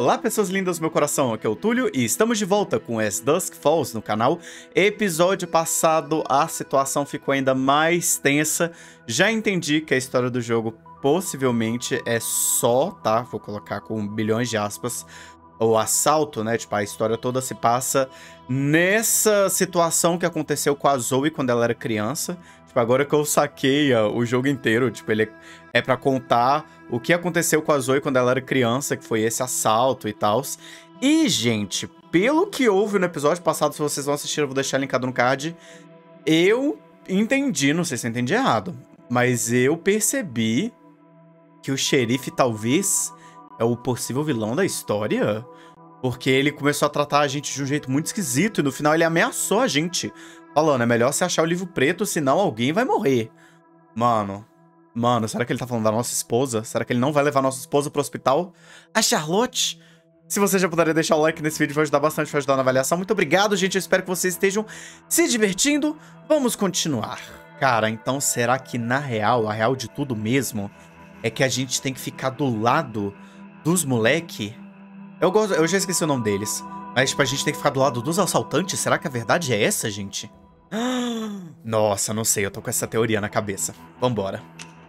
Olá, pessoas lindas do meu coração, aqui é o Túlio e estamos de volta com As Dusk Falls no canal. Episódio passado, a situação ficou ainda mais tensa. Já entendi que a história do jogo possivelmente é só, tá? Vou colocar com bilhões de aspas, o assalto, né? Tipo, a história toda se passa nessa situação que aconteceu com a Zoe quando ela era criança. Tipo, agora que eu saquei o jogo inteiro, tipo, ele é pra contar o que aconteceu com a Zoe quando ela era criança, que foi esse assalto e tal. E, gente, pelo que houve no episódio passado, se vocês vão assistir, eu vou deixar linkado no card, eu entendi, não sei se eu entendi errado, mas eu percebi que o xerife talvez é o possível vilão da história, porque ele começou a tratar a gente de um jeito muito esquisito e no final ele ameaçou a gente, falando, é melhor você achar o livro preto, senão alguém vai morrer. Mano, será que ele tá falando da nossa esposa? Será que ele não vai levar nossa esposa pro hospital? A Charlotte? Se você já puder deixar o like nesse vídeo, vai ajudar bastante, vai ajudar na avaliação. Muito obrigado, gente. Eu espero que vocês estejam se divertindo. Vamos continuar. Cara, então será que na real, a real de tudo mesmo, é que a gente tem que ficar do lado dos moleque? Eu já esqueci o nome deles. Mas, tipo, a gente tem que ficar do lado dos assaltantes? Será que a verdade é essa, gente? Nossa, não sei. Eu tô com essa teoria na cabeça. Vambora.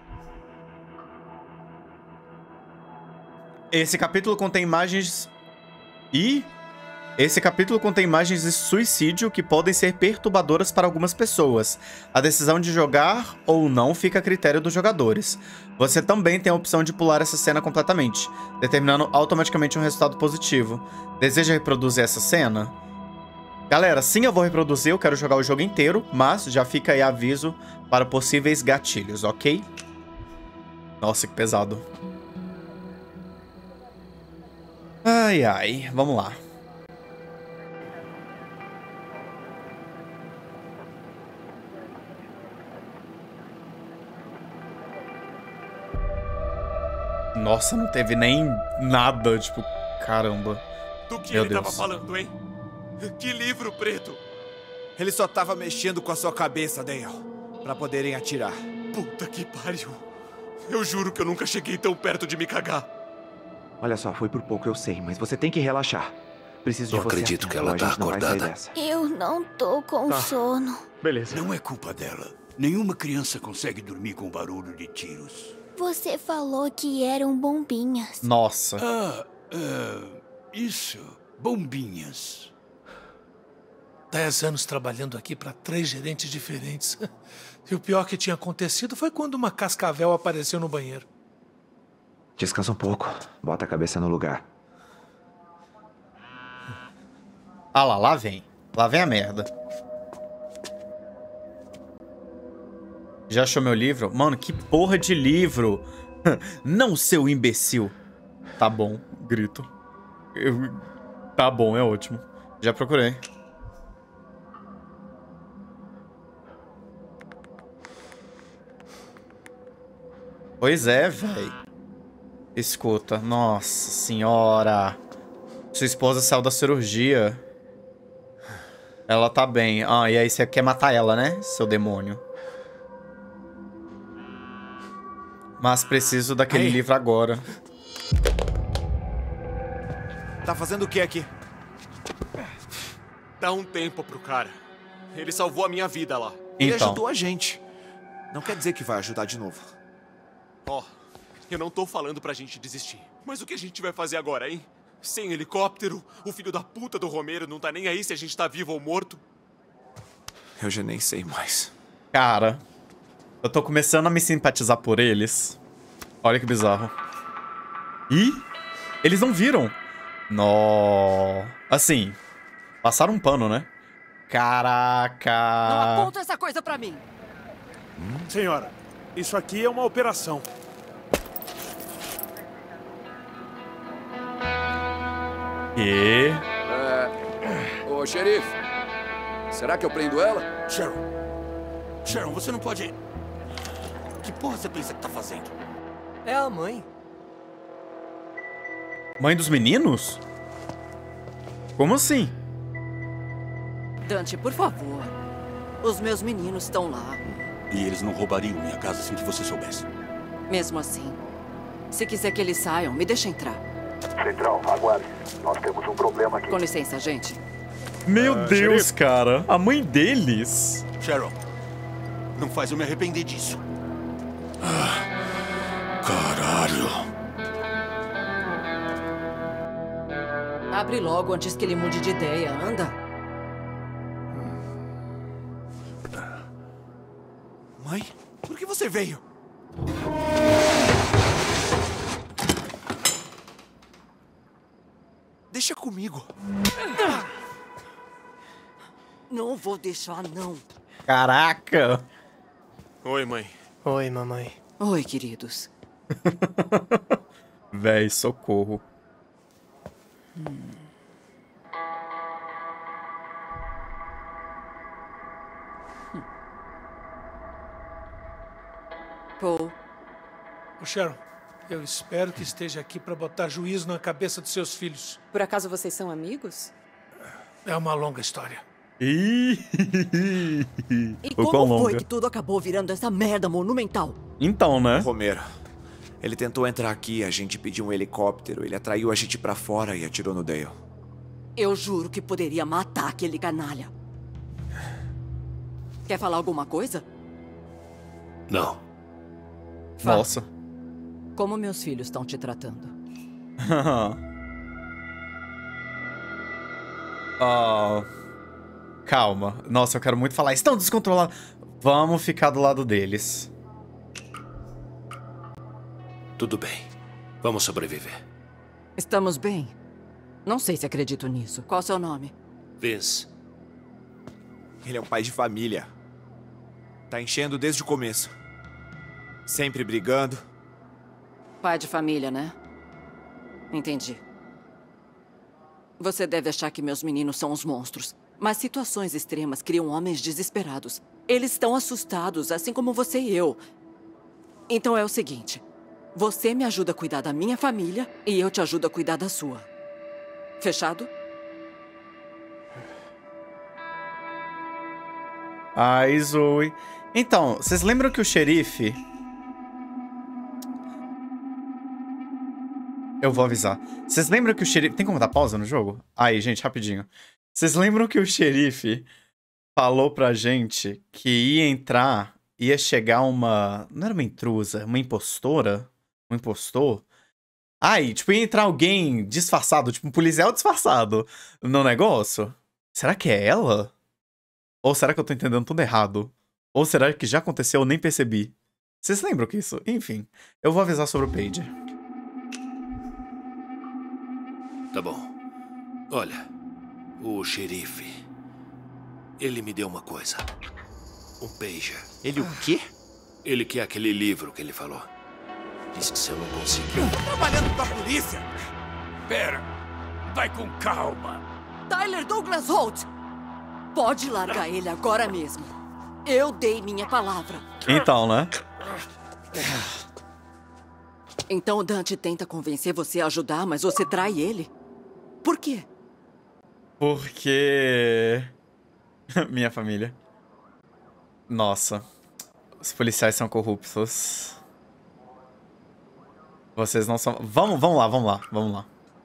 Esse capítulo contém imagens... Esse capítulo contém imagens de suicídio que podem ser perturbadoras para algumas pessoas. A decisão de jogar ou não fica a critério dos jogadores. Você também tem a opção de pular essa cena completamente, determinando automaticamente um resultado positivo. Deseja reproduzir essa cena? Galera, sim, eu vou reproduzir, eu quero jogar o jogo inteiro, mas já fica aí aviso para possíveis gatilhos, ok? Nossa, que pesado. Ai, ai, vamos lá. Nossa, não teve nem nada, tipo, caramba. Do que Meu ele Deus. tava falando, hein? Que livro preto? Ele só tava mexendo com a sua cabeça, Daniel, pra poderem atirar. Puta que pariu. Eu juro que eu nunca cheguei tão perto de me cagar. Olha só, foi por pouco, eu sei, mas você tem que relaxar. Preciso de Não você. acredito aqui, que ela ou a tá gente não vai sair acordada. dessa. Eu não tô com sono. Beleza. Não é culpa dela. Nenhuma criança consegue dormir com barulho de tiros. Você falou que eram bombinhas. Nossa. Isso. Bombinhas. 10 anos trabalhando aqui para 3 gerentes diferentes. E o pior que tinha acontecido foi quando uma cascavel apareceu no banheiro. Descansa um pouco. Bota a cabeça no lugar. Ah lá, lá vem. Lá vem a merda. Já achou meu livro? Mano, que porra de livro! Não, seu imbecil! Tá bom, grito. Tá bom, é ótimo. Já procurei. Pois é, véi. Escuta, nossa senhora. Sua esposa saiu da cirurgia. Ela tá bem. Ah, e aí você quer matar ela, né, seu demônio? Mas preciso daquele Aí. livro agora. Tá fazendo o que aqui? Dá um tempo pro cara. Ele salvou a minha vida lá. Ele Então, ajudou a gente. Não quer dizer que vai ajudar de novo. Ó, eu não tô falando pra gente desistir. Mas o que a gente vai fazer agora, hein? Sem helicóptero, o filho da puta do Romero não tá nem aí se a gente tá vivo ou morto. Eu já nem sei mais. cara, eu tô começando a me simpatizar por eles. Olha que bizarro. Ih, eles não viram. Nó. Assim, passaram um pano, né? Caraca. Não aponta essa coisa pra mim. Senhora, isso aqui é uma operação. E... Ô, xerife, será que eu prendo ela? Sharon, você não pode... Que porra você pensa que tá fazendo? É a mãe. Mãe dos meninos? Como assim? Dante, por favor. Os meus meninos estão lá. E eles não roubariam minha casa sem que você soubesse. Mesmo assim, se quiser que eles saiam, me deixa entrar. Central, aguarde. Nós temos um problema aqui. Com licença, gente. Meu Deus, xerife. cara. A mãe deles. Sharon, não faz eu me arrepender disso. Caralho. Abre logo antes que ele mude de ideia. Anda. Mãe, por que você veio? Deixa comigo. Não vou deixar, não. Caraca. Oi, mãe. Oi, mamãe. Oi, queridos. Véi, socorro. Paul. Ô, Sharon, eu espero que esteja aqui para botar juízo na cabeça dos seus filhos. Por acaso vocês são amigos? É uma longa história. E como foi que tudo acabou virando essa merda monumental? Então, né? Romero. Ele tentou entrar aqui, a gente pediu um helicóptero, ele atraiu a gente pra fora e atirou no Dale. Eu juro que poderia matar aquele canalha. Quer falar alguma coisa? Não. Nossa. Como meus filhos estão te tratando? Calma. Nossa, eu quero muito falar. Estão descontrolados. Vamos ficar do lado deles. Tudo bem. Vamos sobreviver. Estamos bem. Não sei se acredito nisso. Qual é o seu nome? Vince. Ele é um pai de família. Tá enchendo desde o começo. Sempre brigando. Pai de família, né? Entendi. Você deve achar que meus meninos são os monstros. Mas situações extremas criam homens desesperados. Eles estão assustados, assim como você e eu. Então é o seguinte. Você me ajuda a cuidar da minha família e eu te ajudo a cuidar da sua. Fechado? Ai, Zoe. Então, vocês lembram que o xerife... Eu vou avisar. Vocês lembram que o xerife... Tem como dar pausa no jogo? Aí, gente, rapidinho. Vocês lembram que o xerife falou pra gente que ia entrar, ia chegar uma... Não era uma intrusa, uma impostora? Um impostor? Aí, tipo, ia entrar alguém disfarçado, tipo um policial disfarçado no negócio? Será que é ela? Ou será que eu tô entendendo tudo errado? Ou será que já aconteceu e eu nem percebi? Vocês lembram que isso? Enfim, eu vou avisar sobre o Pager. Tá bom. Olha, o xerife... Ele me deu uma coisa. Um pager. Ele o quê? Ele quer aquele livro que ele falou. Diz que se eu não conseguir... Eu tô trabalhando pra polícia! Pera! Vai com calma! Tyler Douglas Holt! Pode largar ele agora mesmo. Eu dei minha palavra. Então, né? Então o Dante tenta convencer você a ajudar, mas você trai ele? Por quê? Porque... Minha família. Nossa. Os policiais são corruptos. Vocês não são... Vamos lá.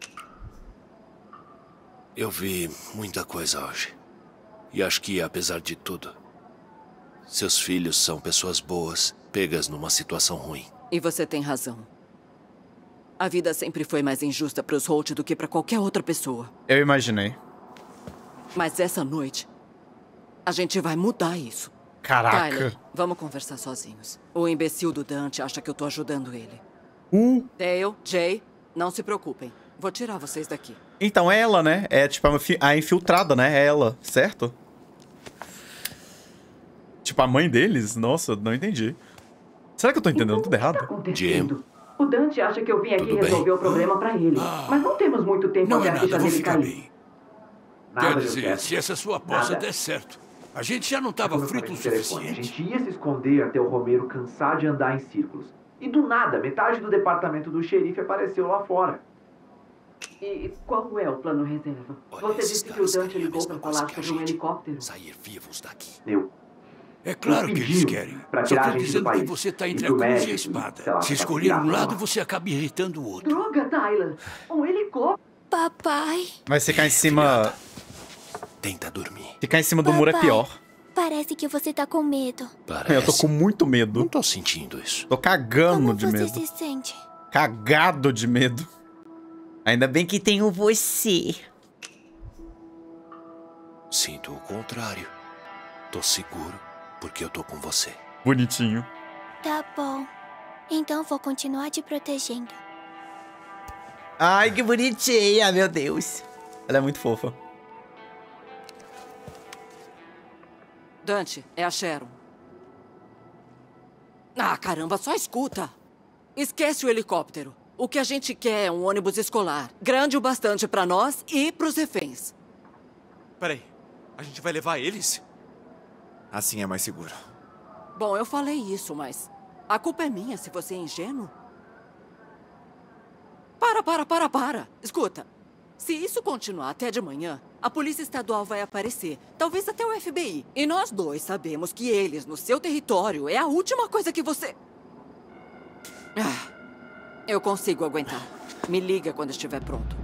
Eu vi muita coisa hoje. E acho que, apesar de tudo, seus filhos são pessoas boas, pegas numa situação ruim. E você tem razão. A vida sempre foi mais injusta para os Holt do que para qualquer outra pessoa. Eu imaginei. Mas essa noite, a gente vai mudar isso. Caraca. Tyler, vamos conversar sozinhos. O imbecil do Dante acha que eu tô ajudando ele. Dale, Jay, não se preocupem. Vou tirar vocês daqui. Então é ela, né? É tipo a infiltrada, né? É ela, certo? Tipo a mãe deles? Nossa, não entendi. Será que eu tô entendendo tudo errado? Jim. O Dante acha que eu vim aqui resolver o problema pra ele. Mas não temos muito tempo até a ficha dele cair. Quer dizer, se essa sua aposta der certo, a gente já não estava frito o suficiente. A gente ia se esconder até o Romero cansar de andar em círculos. E do nada, metade do departamento do xerife apareceu lá fora. E qual é o plano reserva? Olha, você disse que o Dante ligou pra falar sobre um helicóptero. Sair vivos daqui. É claro que eles querem. Só tô dizendo que você tá entre a cruz e a espada. Se escolher um lado, você acaba irritando o outro. Droga, Tyler! Um helicóptero! Papai. Mas ficar em cima... Tenta dormir. Ficar em cima do muro é pior. Parece que você tá com medo. Parece. Eu tô com muito medo. Não tô sentindo isso. Tô cagando de medo. Como você se sente? Cagado de medo. Ainda bem que tenho você. Sinto o contrário. Tô seguro, porque eu tô com você. Bonitinho. Tá bom. Então vou continuar te protegendo. Ai, que bonitinha, meu Deus. Ela é muito fofa. Dante, é a Sharon. Ah, caramba, só escuta. Esquece o helicóptero. O que a gente quer é um ônibus escolar. Grande o bastante pra nós e pros reféns. Peraí, a gente vai levar eles? Assim é mais seguro. Bom, eu falei isso, mas a culpa é minha se você é ingênuo. Para. Escuta, se isso continuar até de manhã, a Polícia Estadual vai aparecer. Talvez até o FBI. E nós dois sabemos que eles, no seu território, é a última coisa que você... eu consigo aguentar. Me liga quando estiver pronto.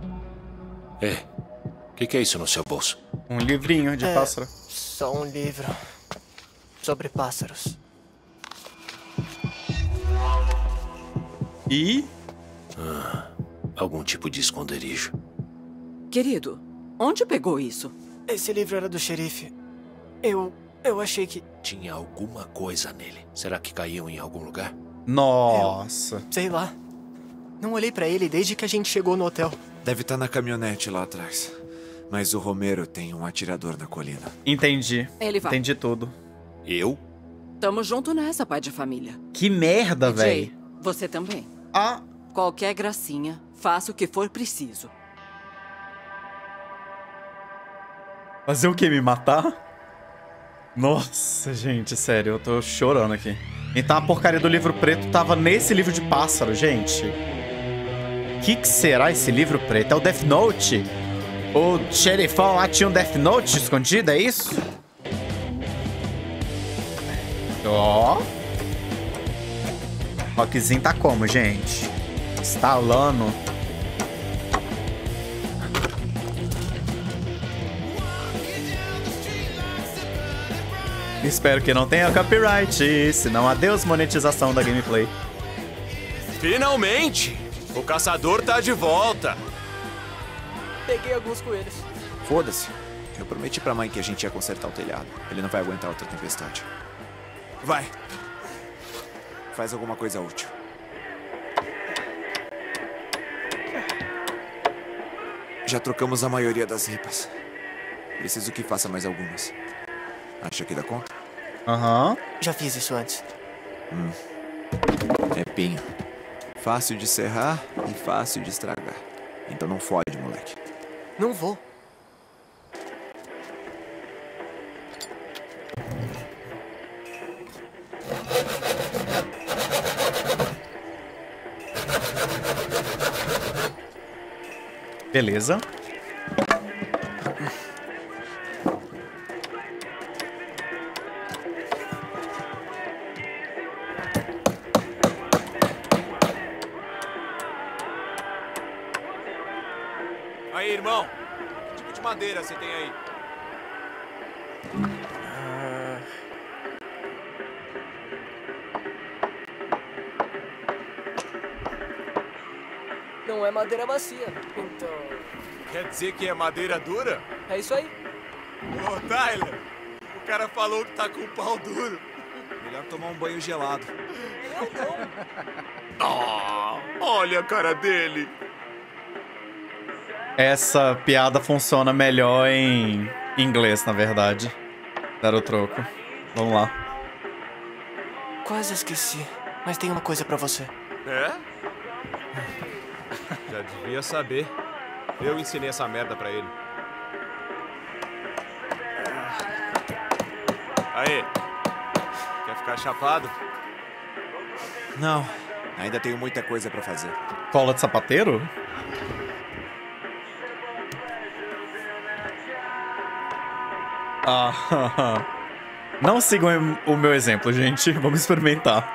O que é isso no seu bolso? Um livrinho de pássaro. Só um livro sobre pássaros. E? Algum tipo de esconderijo. Querido, onde pegou isso? Esse livro era do xerife. Eu achei que... Tinha alguma coisa nele. Será que caiu em algum lugar? Nossa. Sei lá. Não olhei pra ele desde que a gente chegou no hotel. Deve estar na caminhonete lá atrás. Mas o Romero tem um atirador na colina. Entendi. Ele vai. Entendi tudo. Eu? Tamo junto nessa, pai de família. Que merda, velho. Você também. Ah. Qualquer gracinha, faça o que for preciso. Fazer o quê? Me matar? Nossa, gente, sério, eu tô chorando aqui. Então a porcaria do livro preto tava nesse livro de pássaro, gente. O que será esse livro preto? É o Death Note? O xerifão lá tinha um Death Note escondido, é isso? Ó. O rockzinho tá como, gente? Estalando. Espero que não tenha copyright, senão adeus monetização da gameplay. Finalmente! O caçador tá de volta. Peguei alguns coelhos. Foda-se. Eu prometi pra mãe que a gente ia consertar o telhado. Ele não vai aguentar outra tempestade. Vai. Faz alguma coisa útil. Já trocamos a maioria das ripas. Preciso que faça mais algumas. Acha que dá conta? Aham. Já fiz isso antes. É pinho. Fácil de serrar e fácil de estragar. Então não fode, moleque. Não vou. Beleza. Aí, irmão. Que tipo de madeira você tem aí? Não é madeira macia, então... Quer dizer que é madeira dura? É isso aí. Ô, Tyler, o cara falou que tá com o pau duro. Melhor tomar um banho gelado. Olha a cara dele. Essa piada funciona melhor em inglês, na verdade. Dar o troco. Vamos lá. Quase esqueci, mas tem uma coisa pra você. É? Já devia saber. Eu ensinei essa merda pra ele. Aí. Quer ficar chapado? Não. Ainda tenho muita coisa pra fazer. Cola de sapateiro? Não sigam o meu exemplo, gente. Vamos experimentar.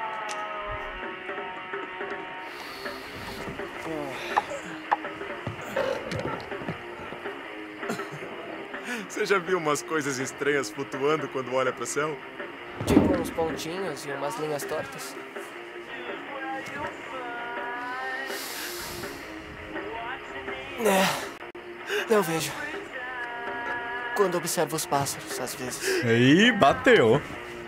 Você já viu umas coisas estranhas flutuando quando olha pro céu? Tipo uns pontinhos e umas linhas tortas. Eu vejo. Quando observo os pássaros, às vezes. Ih, bateu.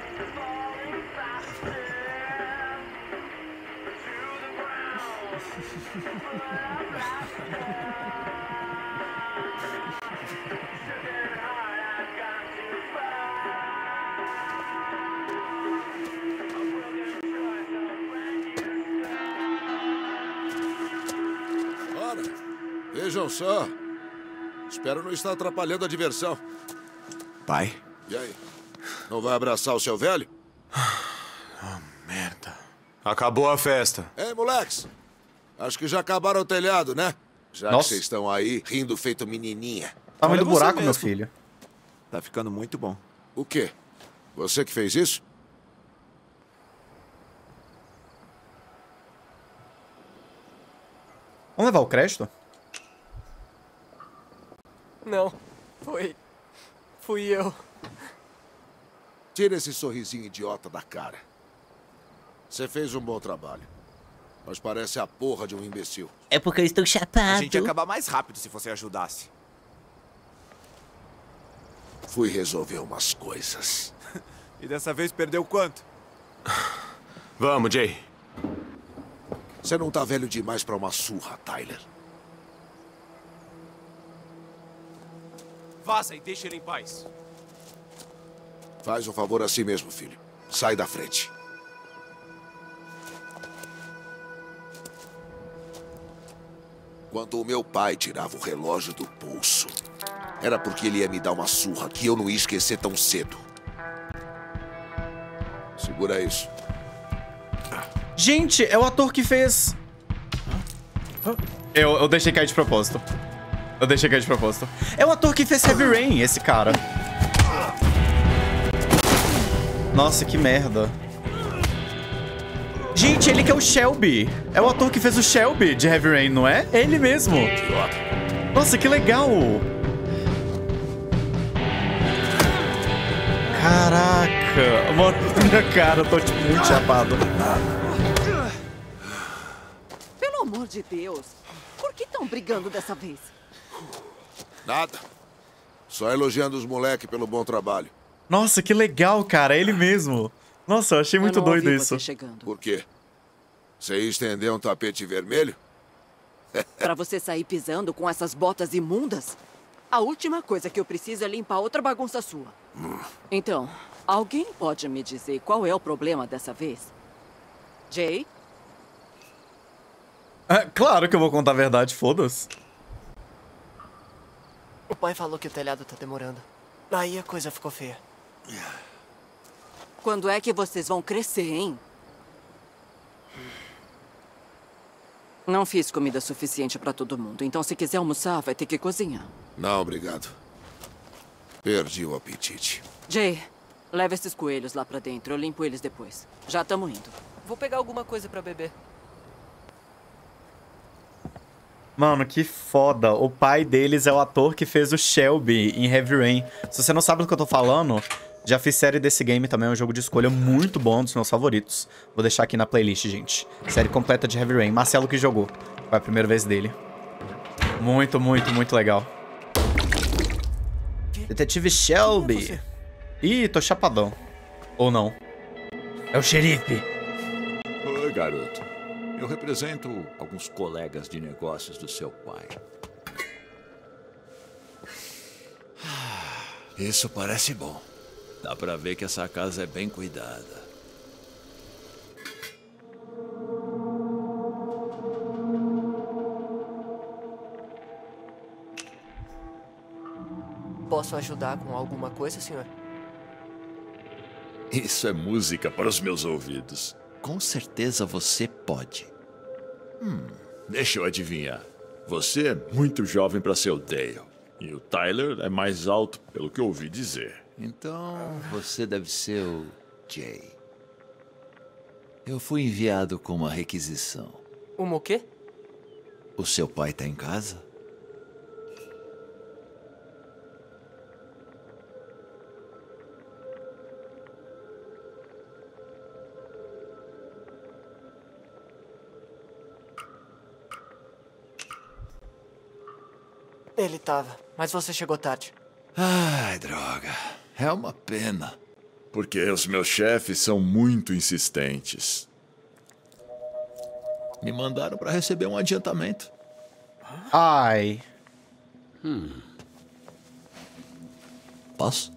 Ora, vejam só. Espero não estar atrapalhando a diversão. Pai? E aí? Não vai abraçar o seu velho? Merda. Acabou a festa. Ei, moleques. Acho que já acabaram o telhado, né? Já que vocês estão aí rindo feito menininha. Tamanho do buraco, meu filho. Tá ficando muito bom. O quê? Você que fez isso? Vamos levar o crédito? Não, fui eu. Tira esse sorrisinho idiota da cara. Você fez um bom trabalho. Mas parece a porra de um imbecil. É porque eu estou chapado. A gente ia acabar mais rápido se você ajudasse. Fui resolver umas coisas. E dessa vez perdeu quanto? Vamos, Jay. Você não tá velho demais pra uma surra, Tyler. Vaza e deixa ele em paz. Faz um favor a si mesmo, filho. Sai da frente. Quando o meu pai tirava o relógio do pulso, era porque ele ia me dar uma surra que eu não ia esquecer tão cedo. Segura isso. Gente, é o ator que fez... Eu deixei cair de propósito. É o ator que fez Heavy Rain, esse cara. Nossa, que merda. Gente, ele que é o Shelby. É o ator que fez o Shelby de Heavy Rain, não é? É ele mesmo. Nossa, que legal. Caraca. Mano, minha cara, eu tô tipo muito chapado. Pelo amor de Deus. Por que estão brigando dessa vez? Nada. Só elogiando os moleques pelo bom trabalho. Nossa, que legal, cara. É ele mesmo. Nossa, eu achei muito doido isso. Por quê? Você ia estender um tapete vermelho? Pra você sair pisando com essas botas imundas? A última coisa que eu preciso é limpar outra bagunça sua. Então, alguém pode me dizer qual é o problema dessa vez? Jay? Claro que eu vou contar a verdade, foda-se. O pai falou que o telhado tá demorando. Aí a coisa ficou feia. Quando é que vocês vão crescer, hein? Não fiz comida suficiente pra todo mundo, então se quiser almoçar, vai ter que cozinhar. Não, obrigado. Perdi o apetite. Jay, leva esses coelhos lá pra dentro, eu limpo eles depois. Já estamos indo. Vou pegar alguma coisa pra beber. Mano, que foda. O pai deles é o ator que fez o Shelby em Heavy Rain. Se você não sabe do que eu tô falando, já fiz série desse game também. É um jogo de escolha muito bom, um dos meus favoritos. Vou deixar aqui na playlist, gente. Série completa de Heavy Rain. Marcelo que jogou. Foi a primeira vez dele. Muito, muito, muito legal. Detetive Shelby. Ih, tô chapadão. Ou não. É o xerife. Oi, garoto. Eu represento alguns colegas de negócios do seu pai. Isso parece bom. Dá pra ver que essa casa é bem cuidada. Posso ajudar com alguma coisa, senhor? Isso é música para os meus ouvidos. Com certeza você pode. Deixa eu adivinhar. Você é muito jovem para ser o Dale. E o Tyler é mais alto, pelo que eu ouvi dizer. Então, você deve ser o Jay. Eu fui enviado com uma requisição. Uma o quê? O seu pai tá em casa? Ele tava, mas você chegou tarde. Ai, droga. É uma pena. Porque os meus chefes são muito insistentes. Me mandaram para receber um adiantamento. Ai. Posso?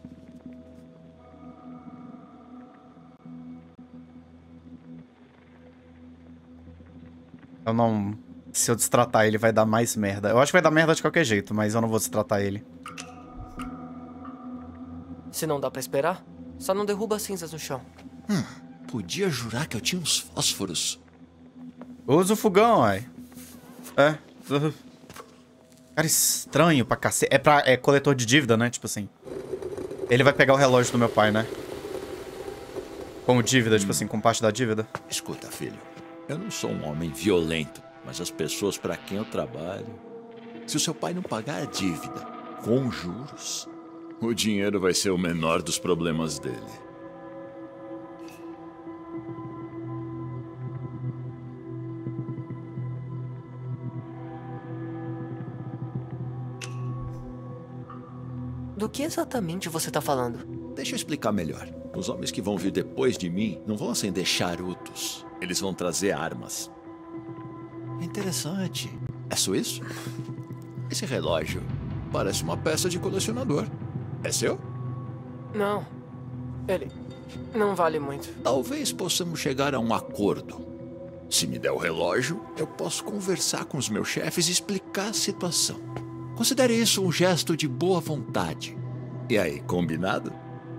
Eu não... Se eu destratar ele, vai dar mais merda. Eu acho que vai dar merda de qualquer jeito, mas eu não vou destratar ele. Se não dá pra esperar, só não derruba cinzas no chão. Podia jurar que eu tinha uns fósforos. Usa o fogão, ai. É. Cara, estranho pra cacete. É coletor de dívida, né? Tipo assim. Ele vai pegar o relógio do meu pai, né? Como dívida, tipo assim, com parte da dívida. Escuta, filho. Eu não sou um homem violento, mas as pessoas para quem eu trabalho... Se o seu pai não pagar a dívida com juros, o dinheiro vai ser o menor dos problemas dele. Do que exatamente você tá falando? Deixa eu explicar melhor. Os homens que vão vir depois de mim não vão acender charutos. Eles vão trazer armas. Interessante. É suíço? Esse relógio parece uma peça de colecionador. É seu? Não. Ele não vale muito. Talvez possamos chegar a um acordo. Se me der o relógio, eu posso conversar com os meus chefes e explicar a situação. Considere isso um gesto de boa vontade. E aí, combinado?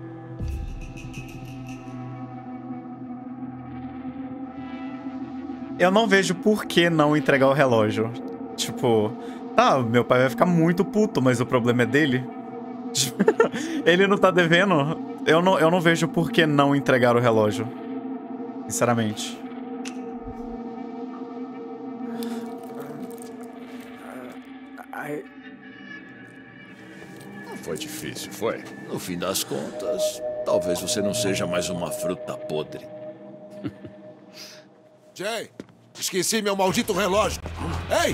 Eu não vejo por que não entregar o relógio. Tipo, tá, meu pai vai ficar muito puto, mas o problema é dele. Ele não tá devendo. Eu não vejo por que não entregar o relógio. Sinceramente. Não foi difícil, foi? No fim das contas, talvez você não seja mais uma fruta podre. Jay, esqueci meu maldito relógio. Ei!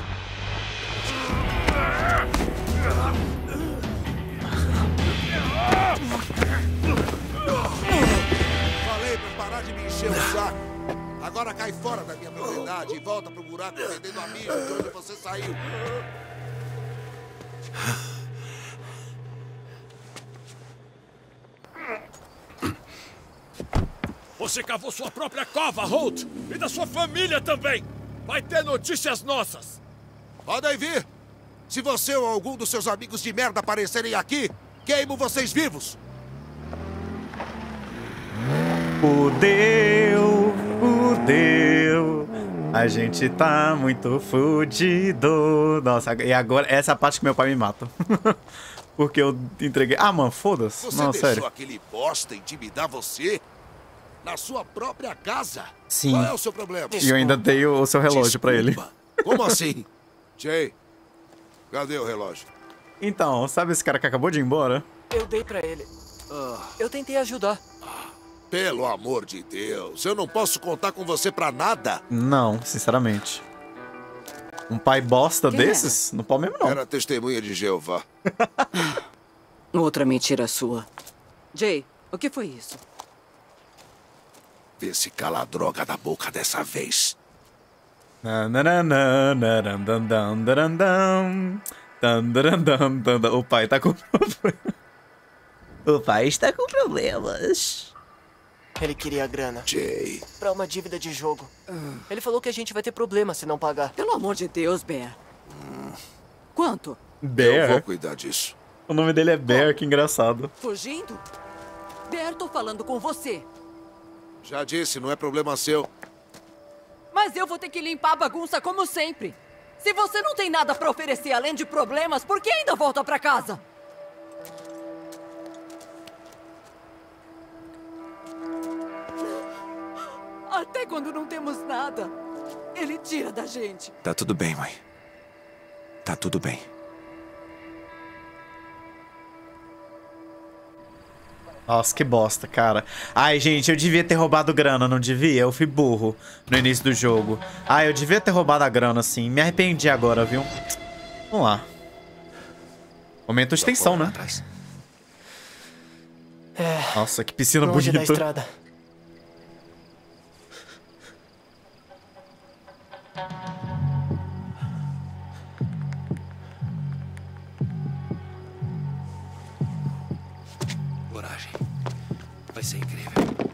Falei pra parar de me encher o saco. Agora cai fora da minha propriedade e volta pro buraco fedendo a mijo de onde você saiu. Você cavou sua própria cova, Holt! E da sua família também! Vai ter notícias nossas! Podem vir! Se você ou algum dos seus amigos de merda aparecerem aqui, queimo vocês vivos! Fudeu! A gente tá muito fudido. Nossa, e agora essa é a parte que meu pai me mata. Porque eu entreguei... Ah, mano, foda-se. Você Não, deixou sério. aquele bosta intimidar você? Na sua própria casa? Sim. Qual é o seu problema? E eu ainda dei o seu relógio pra ele. Como assim? Jay, cadê o relógio? Então, sabe esse cara que acabou de ir embora? Eu dei pra ele. Eu tentei ajudar. Pelo amor de Deus, eu não posso contar com você pra nada. Não, sinceramente. Um pai bosta desses? Não pode mesmo, não. Era testemunha de Jeová. Outra mentira sua. Jay, o que foi isso? Vê se cala a droga da boca dessa vez. O pai tá com problema. O pai está com problemas. Ele queria grana. Jay. Pra uma dívida de jogo. Ele falou que a gente vai ter problema se não pagar. Pelo amor de Deus, Bear. Quanto? Bear? Eu vou cuidar disso. O nome dele é Bear, que engraçado. Fugindo? Bear, tô falando com você. Já disse, não é problema seu. Mas eu vou ter que limpar a bagunça como sempre. Se você não tem nada pra oferecer além de problemas, por que ainda volta pra casa? Até quando não temos nada, ele tira da gente. Tá tudo bem, mãe. Tá tudo bem. Nossa, que bosta, cara. Ai, gente, eu devia ter roubado grana, não devia? Eu fui burro no início do jogo. Ai, eu devia ter roubado a grana, assim. Me arrependi agora, viu? Vamos lá. Momento de tensão, né? Nossa, que piscina longe bonita. da estrada. Coragem. Vai ser incrível.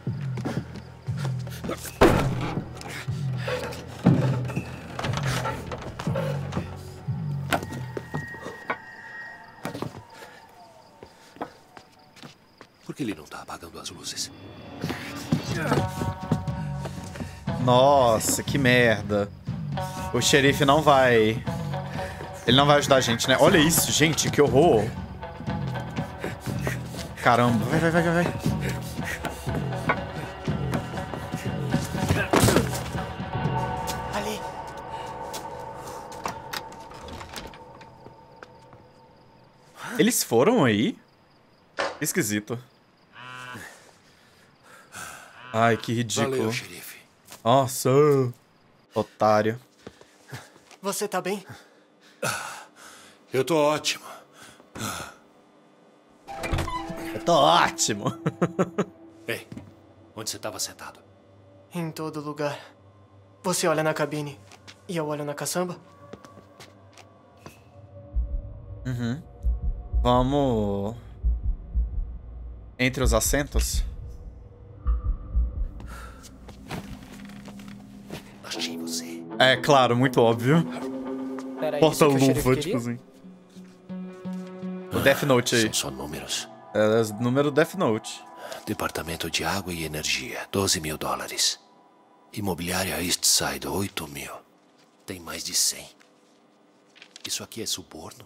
Por que ele não tá apagando as luzes? Nossa, que merda. O xerife não vai... Ele não vai ajudar a gente, né? Olha isso, gente, que horror. Caramba. Vai. Ali. Eles foram aí? Esquisito. Ai, que ridículo. Valeu, xerife. Nossa. Otário. Você tá bem? Eu tô ótimo. Eu tô ótimo. Ei, onde você tava sentado? Em todo lugar. Você olha na cabine e eu olho na caçamba? Uhum. Vamos... Entre os assentos? Achei você. É, claro, muito óbvio. Porta-luva, tipo tipo assim. O Death Note aí. São só números. É, número Death Note. Departamento de Água e Energia, 12 mil dólares. Imobiliária Eastside, 8 mil. Tem mais de 100. Isso aqui é suborno?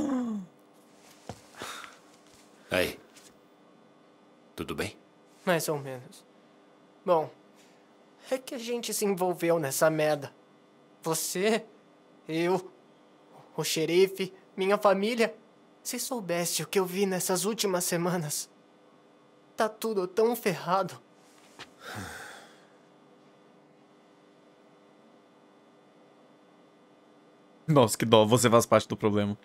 Aí. Tudo bem? Mais ou menos. Bom, é que a gente se envolveu nessa merda. Você, eu, o xerife, minha família. Se soubesse o que eu vi nessas últimas semanas. Tá tudo tão ferrado. Nossa, que dó. Você faz parte do problema.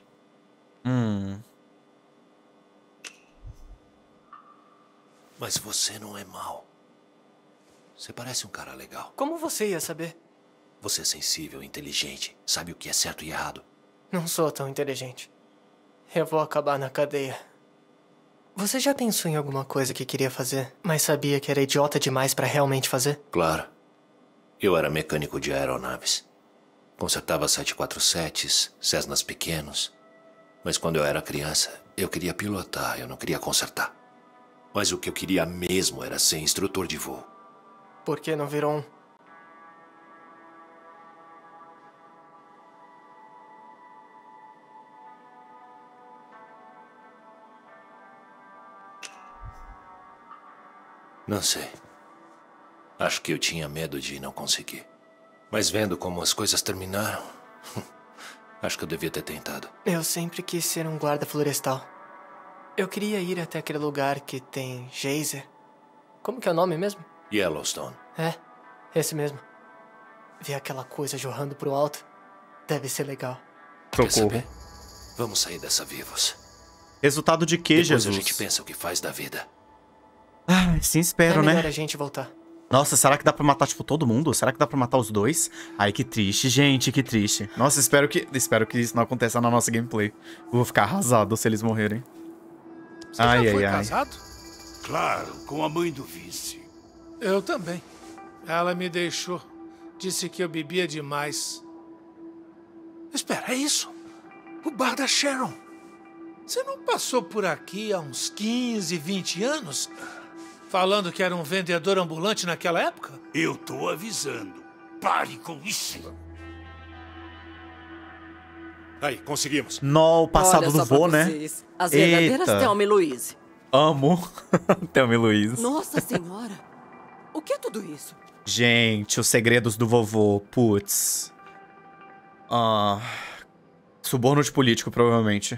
Mas você não é mau. Você parece um cara legal. Como você ia saber? Você é sensível, inteligente, sabe o que é certo e errado. Não sou tão inteligente. Eu vou acabar na cadeia. Você já pensou em alguma coisa que queria fazer, mas sabia que era idiota demais pra realmente fazer? Claro. Eu era mecânico de aeronaves. Consertava 747s, Cessnas pequenos. Mas quando eu era criança, eu queria pilotar, eu não queria consertar. Mas o que eu queria mesmo era ser instrutor de voo. Por que não virou um? Não sei. Acho que eu tinha medo de não conseguir. Mas vendo como as coisas terminaram, acho que eu devia ter tentado. Eu sempre quis ser um guarda florestal. Eu queria ir até aquele lugar que tem geyser. Como que é o nome mesmo? Yellowstone. É, esse mesmo. Ver aquela coisa jorrando pro alto. Deve ser legal. Quer saber? Vamos sair dessa vivos. Resultado de quê, Depois Jesus? a gente pensa o que faz da vida. Ah, sim, espero, é melhor né? a gente voltar. Nossa, será que dá pra matar, tipo, todo mundo? Será que dá pra matar os dois? Ai, que triste, gente, que triste. Nossa, espero que isso não aconteça na nossa gameplay. Eu vou ficar arrasado se eles morrerem. Você já foi casado? Claro, com a mãe do vice. Eu também. Ela me deixou. Disse que eu bebia demais. Espera, é isso? O bar da Sharon. Você não passou por aqui há uns 15, 20 anos? Falando que era um vendedor ambulante naquela época? Eu tô avisando. Pare com isso. Aí, conseguimos. No, o passado Olha do só vô, pra né? vocês. As verdadeiras Thelma e Louise. Amo Thelma e Louise. Nossa senhora. O que é tudo isso? Gente, os segredos do vovô. Putz. Suborno de político, provavelmente.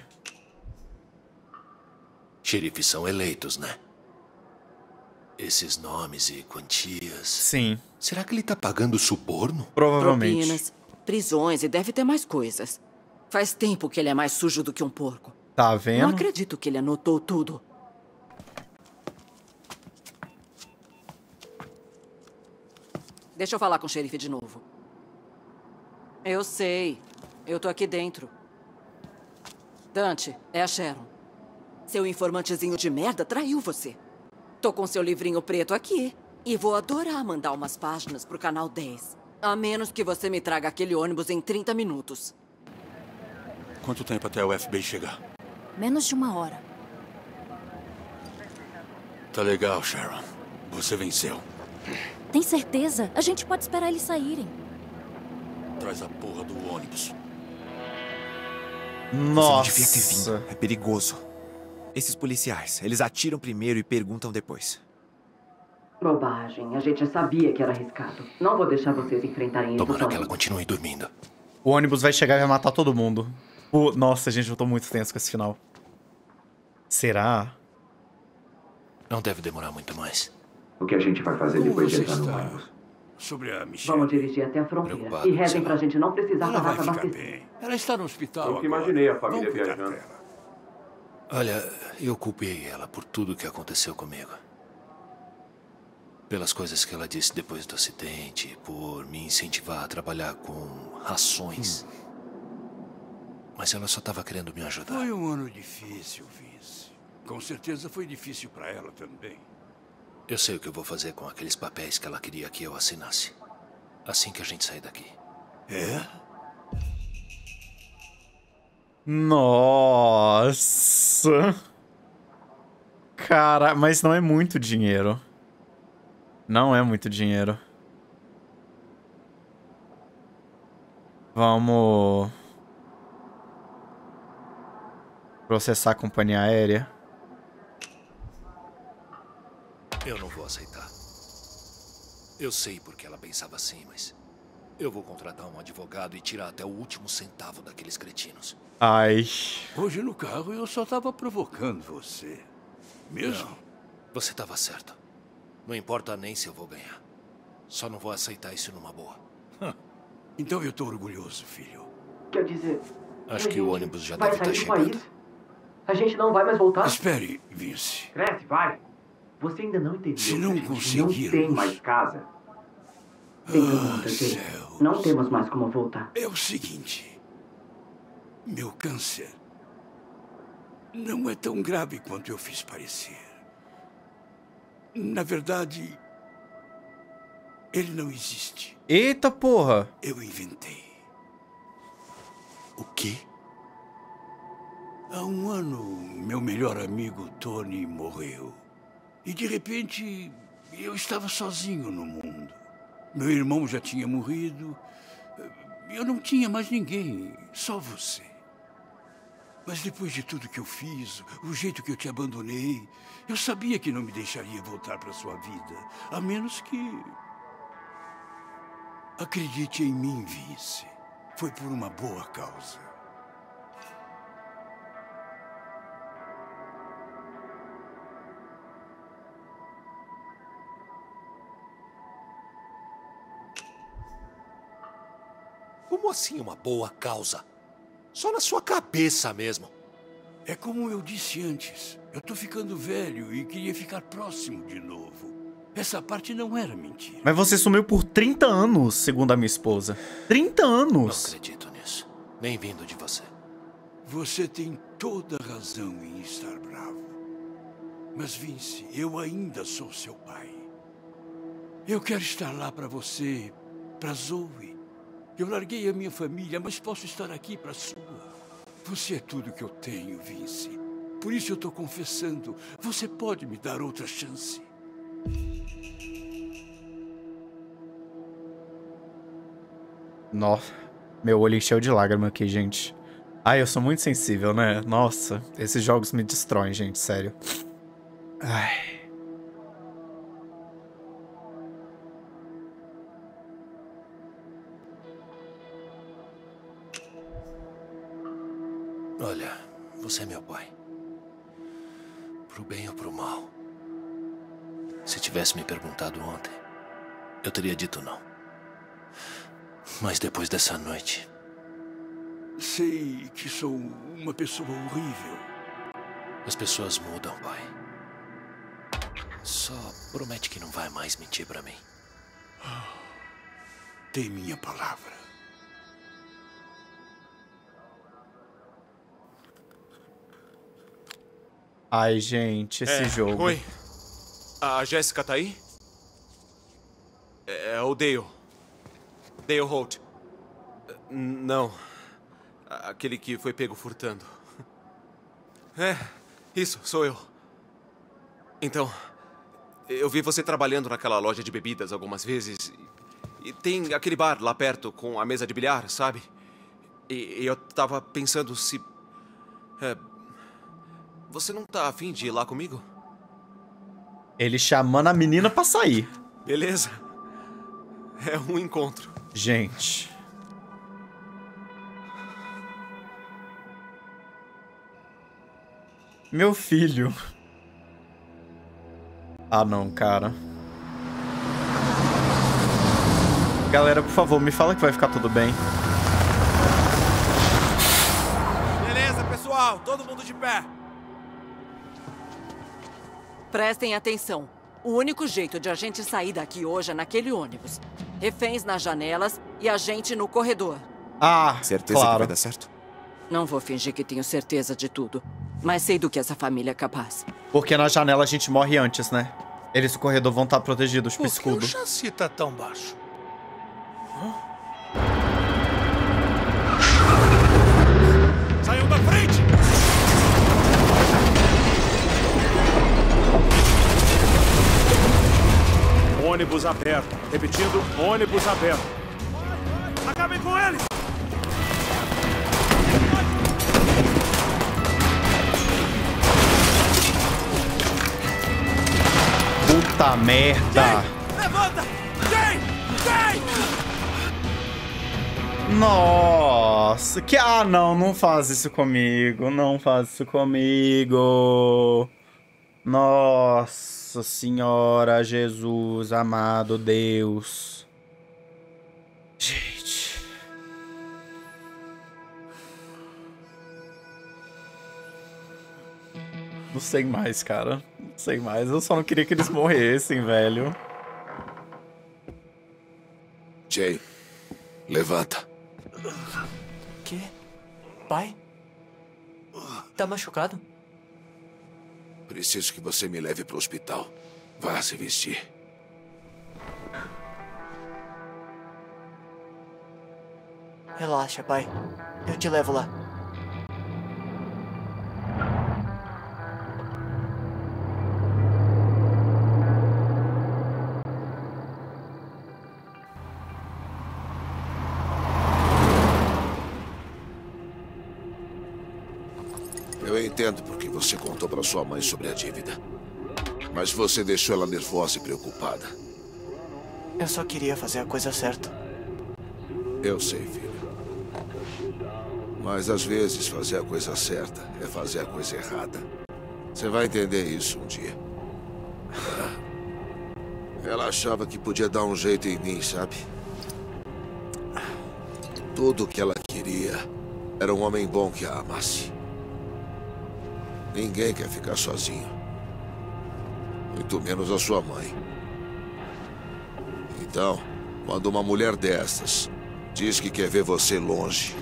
Xerifes são eleitos, né? Esses nomes e quantias... Sim. Será que ele tá pagando suborno? Provavelmente. Propinas, prisões e deve ter mais coisas. Faz tempo que ele é mais sujo do que um porco. Tá vendo? Não acredito que ele anotou tudo. Deixa eu falar com o xerife de novo. Eu sei. Eu tô aqui dentro. Dante, é a Sharon. Seu informantezinho de merda traiu você. Tô com seu livrinho preto aqui. E vou adorar mandar umas páginas pro canal 10. A menos que você me traga aquele ônibus em 30 minutos. Quanto tempo até o FBI chegar? Menos de 1 hora. Tá legal, Sharon. Você venceu. Tem certeza? A gente pode esperar eles saírem. Traz a porra do ônibus. Nossa. Você não devia ter vindo. É perigoso. Esses policiais, eles atiram primeiro e perguntam depois. Bobagem. A gente sabia que era arriscado. Não vou deixar vocês enfrentarem isso. Tomara que ela continue dormindo. O ônibus vai chegar e vai matar todo mundo. Nossa, gente, eu tô muito tenso com esse final. Será? Não deve demorar muito mais. O que a gente vai fazer depois de entrar no ônibus? Sobre a Michelle. Vamos dirigir até a fronteira. Preocupado, E rezem pra gente não precisar Ela parar vai pra ficar abastecer. bem. Ela está no hospital. Eu que agora. imaginei a família Vamos cuidar viajando. dela. Olha, eu culpei ela por tudo que aconteceu comigo. Pelas coisas que ela disse depois do acidente, por me incentivar a trabalhar com rações. Mas ela só estava querendo me ajudar. Foi um ano difícil, Vince. Com certeza foi difícil para ela também. Eu sei o que eu vou fazer com aqueles papéis que ela queria que eu assinasse. Assim que a gente sair daqui. É? Nossa. Cara, mas não é muito dinheiro. Não é muito dinheiro. Vamos processar a companhia aérea. Eu não vou aceitar. Eu sei porque ela pensava assim, mas... eu vou contratar um advogado e tirar até o último centavo daqueles cretinos. Ai. Hoje no carro eu só estava provocando você. Mesmo? Não, você estava certo. Não importa nem se eu vou ganhar. Só não vou aceitar isso numa boa. Então eu tô orgulhoso, filho. Quer dizer... Acho que o ônibus já vai deve estar sair do país? chegando. A gente não vai mais voltar? Espere, Vince. Cresce, vai. Você ainda não entendeu. Se não que a gente conseguirmos... não tem mais casa. Não temos mais como voltar. É o seguinte. Meu câncer não é tão grave quanto eu fiz parecer. Na verdade, ele não existe. Eita porra! Eu inventei. O quê? Há um ano, meu melhor amigo Tony morreu. E de repente, eu estava sozinho no mundo. Meu irmão já tinha morrido. Eu não tinha mais ninguém, só você. Mas depois de tudo que eu fiz, o jeito que eu te abandonei, eu sabia que não me deixaria voltar para sua vida. A menos que... acredite em mim, Vince. Foi por uma boa causa. Como assim uma boa causa? Só na sua cabeça mesmo. É como eu disse antes. Eu tô ficando velho e queria ficar próximo de novo. Essa parte não era mentira. Mas você sumiu por 30 anos, segundo a minha esposa. 30 anos! Não acredito nisso. Nem vindo de você. Você tem toda razão em estar bravo. Mas, Vince, eu ainda sou seu pai. Eu quero estar lá para você, para Zoe. Eu larguei a minha família, mas posso estar aqui para a sua. Você é tudo que eu tenho, Vince. Por isso eu estou confessando. Você pode me dar outra chance? Nossa, meu olho encheu de lágrima aqui, gente. Ai, eu sou muito sensível, né? Nossa, esses jogos me destroem, gente, sério. Ai. Olha, você é meu pai. Pro bem ou pro mal. Se tivesse me perguntado ontem, eu teria dito não. Mas depois dessa noite... Sei que sou uma pessoa horrível. As pessoas mudam, pai. Só promete que não vai mais mentir pra mim. Tem minha palavra. Ai, gente, esse jogo. Oi. A Jéssica tá aí? É o Dale. Dale Holt. Não. Aquele que foi pego furtando. É, isso, sou eu. Então, eu vi você trabalhando naquela loja de bebidas algumas vezes. E tem aquele bar lá perto com a mesa de bilhar, sabe? E eu tava pensando se... você não tá afim de ir lá comigo? Ele chamando a menina pra sair. Beleza. É um encontro. Gente. Meu filho. Ah, não, cara. Galera, por favor, me fala que vai ficar tudo bem. Beleza, pessoal. Todo mundo de pé. Prestem atenção. O único jeito de a gente sair daqui hoje é naquele ônibus. Reféns nas janelas e a gente no corredor. Ah, certeza claro. que vai dar certo? Não vou fingir que tenho certeza de tudo, mas sei do que essa família é capaz. Porque na janela a gente morre antes, né? Eles no corredor vão estar protegidos com escudo. Por que o chassi tá tão baixo? Saiam da frente! Ônibus aberto. Repetindo, ônibus aberto. Acabem com eles! Puta merda! Levanta! Jay! Jay! Nossa, que... Ah, não faz isso comigo. Não faz isso comigo. Nossa Senhora, Jesus, amado Deus. Gente. Não sei mais, cara. Não sei mais. Eu só não queria que eles morressem, velho. Jay, levanta. Quê? Pai? Tá machucado? Preciso que você me leve para o hospital. Vá se vestir. Relaxa, pai. Eu te levo lá. Eu entendo porque você contou para sua mãe sobre a dívida. Mas você deixou ela nervosa e preocupada. Eu só queria fazer a coisa certa. Eu sei, filho. Mas às vezes fazer a coisa certa é fazer a coisa errada. Você vai entender isso um dia. Ela achava que podia dar um jeito em mim, sabe? Tudo o que ela queria era um homem bom que a amasse. Ninguém quer ficar sozinho. Muito menos a sua mãe. Então, quando uma mulher dessas diz que quer ver você longe,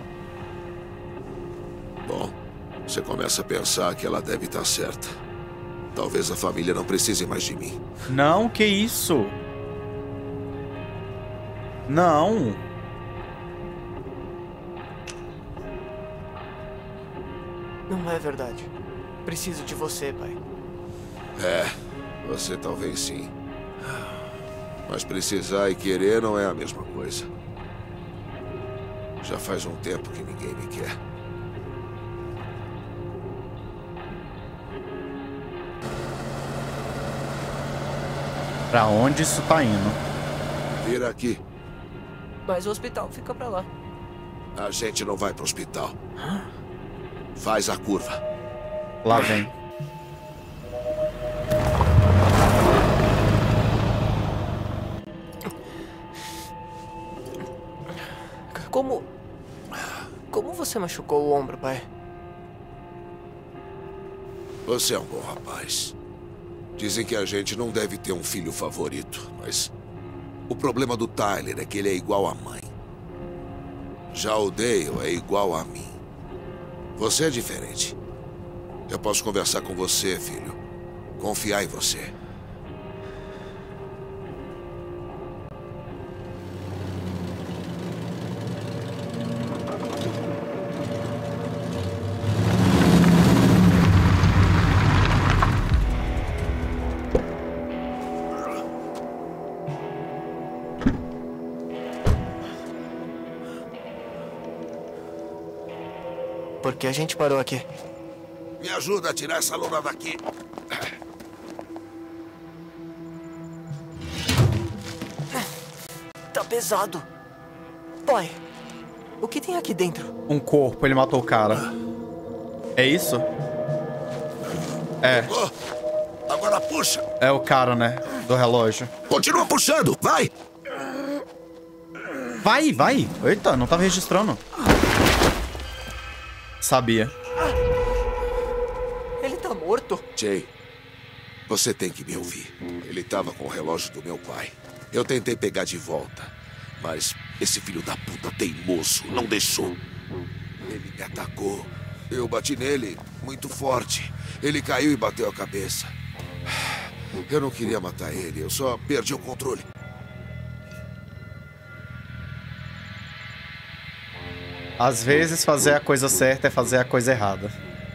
bom, você começa a pensar que ela deve estar certa. Talvez a família não precise mais de mim. Não, que isso? Não. Não é verdade. Preciso de você, pai. É, você talvez sim. Mas precisar e querer não é a mesma coisa. Já faz um tempo que ninguém me quer. Pra onde isso tá indo? Vira aqui. Mas o hospital fica pra lá. A gente não vai pro hospital. Faz a curva. Lá vem. Como você machucou o ombro, pai? Você é um bom rapaz. Dizem que a gente não deve ter um filho favorito, mas o problema do Tyler é que ele é igual à mãe. Já o Dale é igual a mim. Você é diferente. Eu posso conversar com você, filho. Confiar em você. Por que a gente parou aqui? Me ajuda a tirar essa lona daqui. Tá pesado. Pai, o que tem aqui dentro? Um corpo, ele matou o cara. É isso? É. Agora puxa. É o cara, né? Do relógio. Continua puxando, vai! Vai, vai! Eita, não tava registrando. Sabia. Ele tá morto? Jay, você tem que me ouvir. Ele tava com o relógio do meu pai. Eu tentei pegar de volta, mas esse filho da puta teimoso não deixou. Ele me atacou. Eu bati nele muito forte. Ele caiu e bateu a cabeça. Eu não queria matar ele, eu só perdi o controle. Às vezes, fazer a coisa certa é fazer a coisa errada.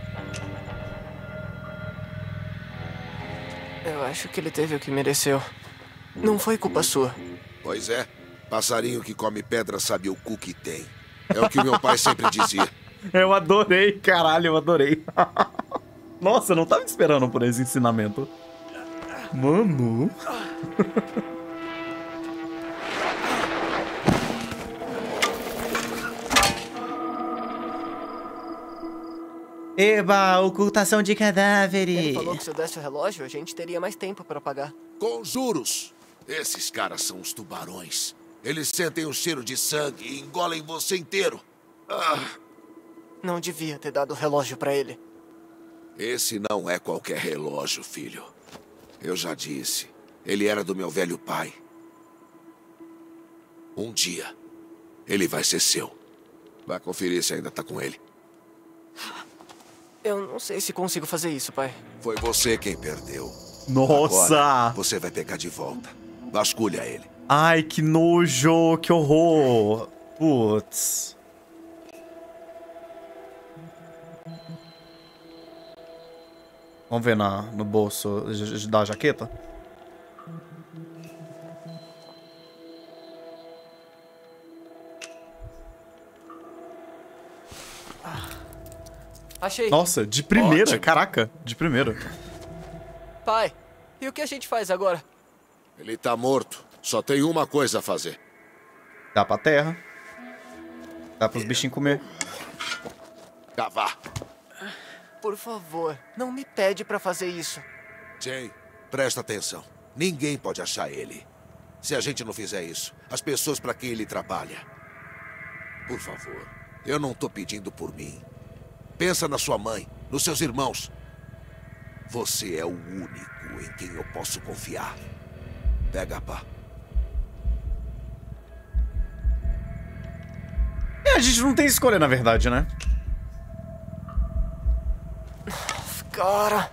Eu acho que ele teve o que mereceu. Não foi culpa sua. Pois é. Passarinho que come pedra sabe o cu que tem. É o que meu pai sempre dizia. Eu adorei, caralho, eu adorei. Nossa, eu não tava esperando por esse ensinamento. Mano. Eba, ocultação de cadáveres. Ele falou que se eu desse o relógio, a gente teria mais tempo pra pagar. Com juros. Esses caras são os tubarões. Eles sentem o cheiro de sangue e engolem você inteiro. Não devia ter dado o relógio pra ele. Esse não é qualquer relógio, filho. Eu já disse. Ele era do meu velho pai. Um dia, ele vai ser seu. Vai conferir se ainda tá com ele. Eu não sei se consigo fazer isso, pai. Foi você quem perdeu. Nossa! Agora, você vai pegar de volta. Vasculha ele. Ai, que nojo, que horror. Putz. Vamos ver no bolso da jaqueta? Achei. Nossa, de primeira, Ótimo. Caraca, de primeira. Pai, e o que a gente faz agora? Ele tá morto. Só tem uma coisa a fazer. Dá pra terra. Dá pros bichinhos comer. Cavar. Por favor, não me pede pra fazer isso. Jay, presta atenção. Ninguém pode achar ele. Se a gente não fizer isso, as pessoas pra quem ele trabalha. Por favor, eu não tô pedindo por mim. Pensa na sua mãe, nos seus irmãos. Você é o único em quem eu posso confiar. Pega, pá. A gente não tem escolha, na verdade, né? Cara.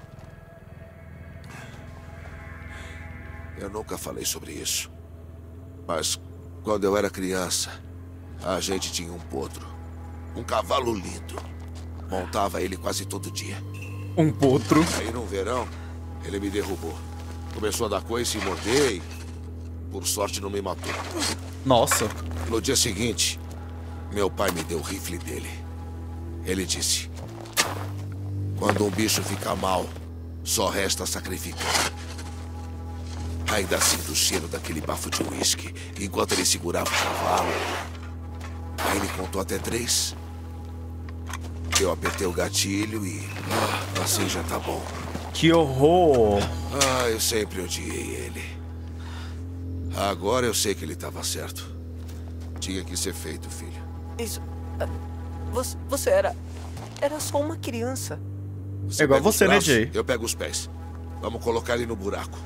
Eu nunca falei sobre isso. Mas quando eu era criança, a gente tinha um potro. Um cavalo lindo. Montava ele quase todo dia. Um potro. Aí no verão, ele me derrubou. Começou a dar coice e morder e, por sorte, não me matou. Nossa. No dia seguinte, meu pai me deu o rifle dele. Ele disse: quando um bicho fica mal, só resta sacrificar. Ainda sinto o cheiro daquele bafo de uísque enquanto ele segurava o cavalo. Aí ele contou até 3. Eu apertei o gatilho e... assim já tá bom. Que horror! Eu sempre odiei ele. Agora eu sei que ele estava certo. Tinha que ser feito, filho. Isso... Você era... Era só uma criança. É igual você, né, Jay? Eu pego os pés. Vamos colocar ele no buraco.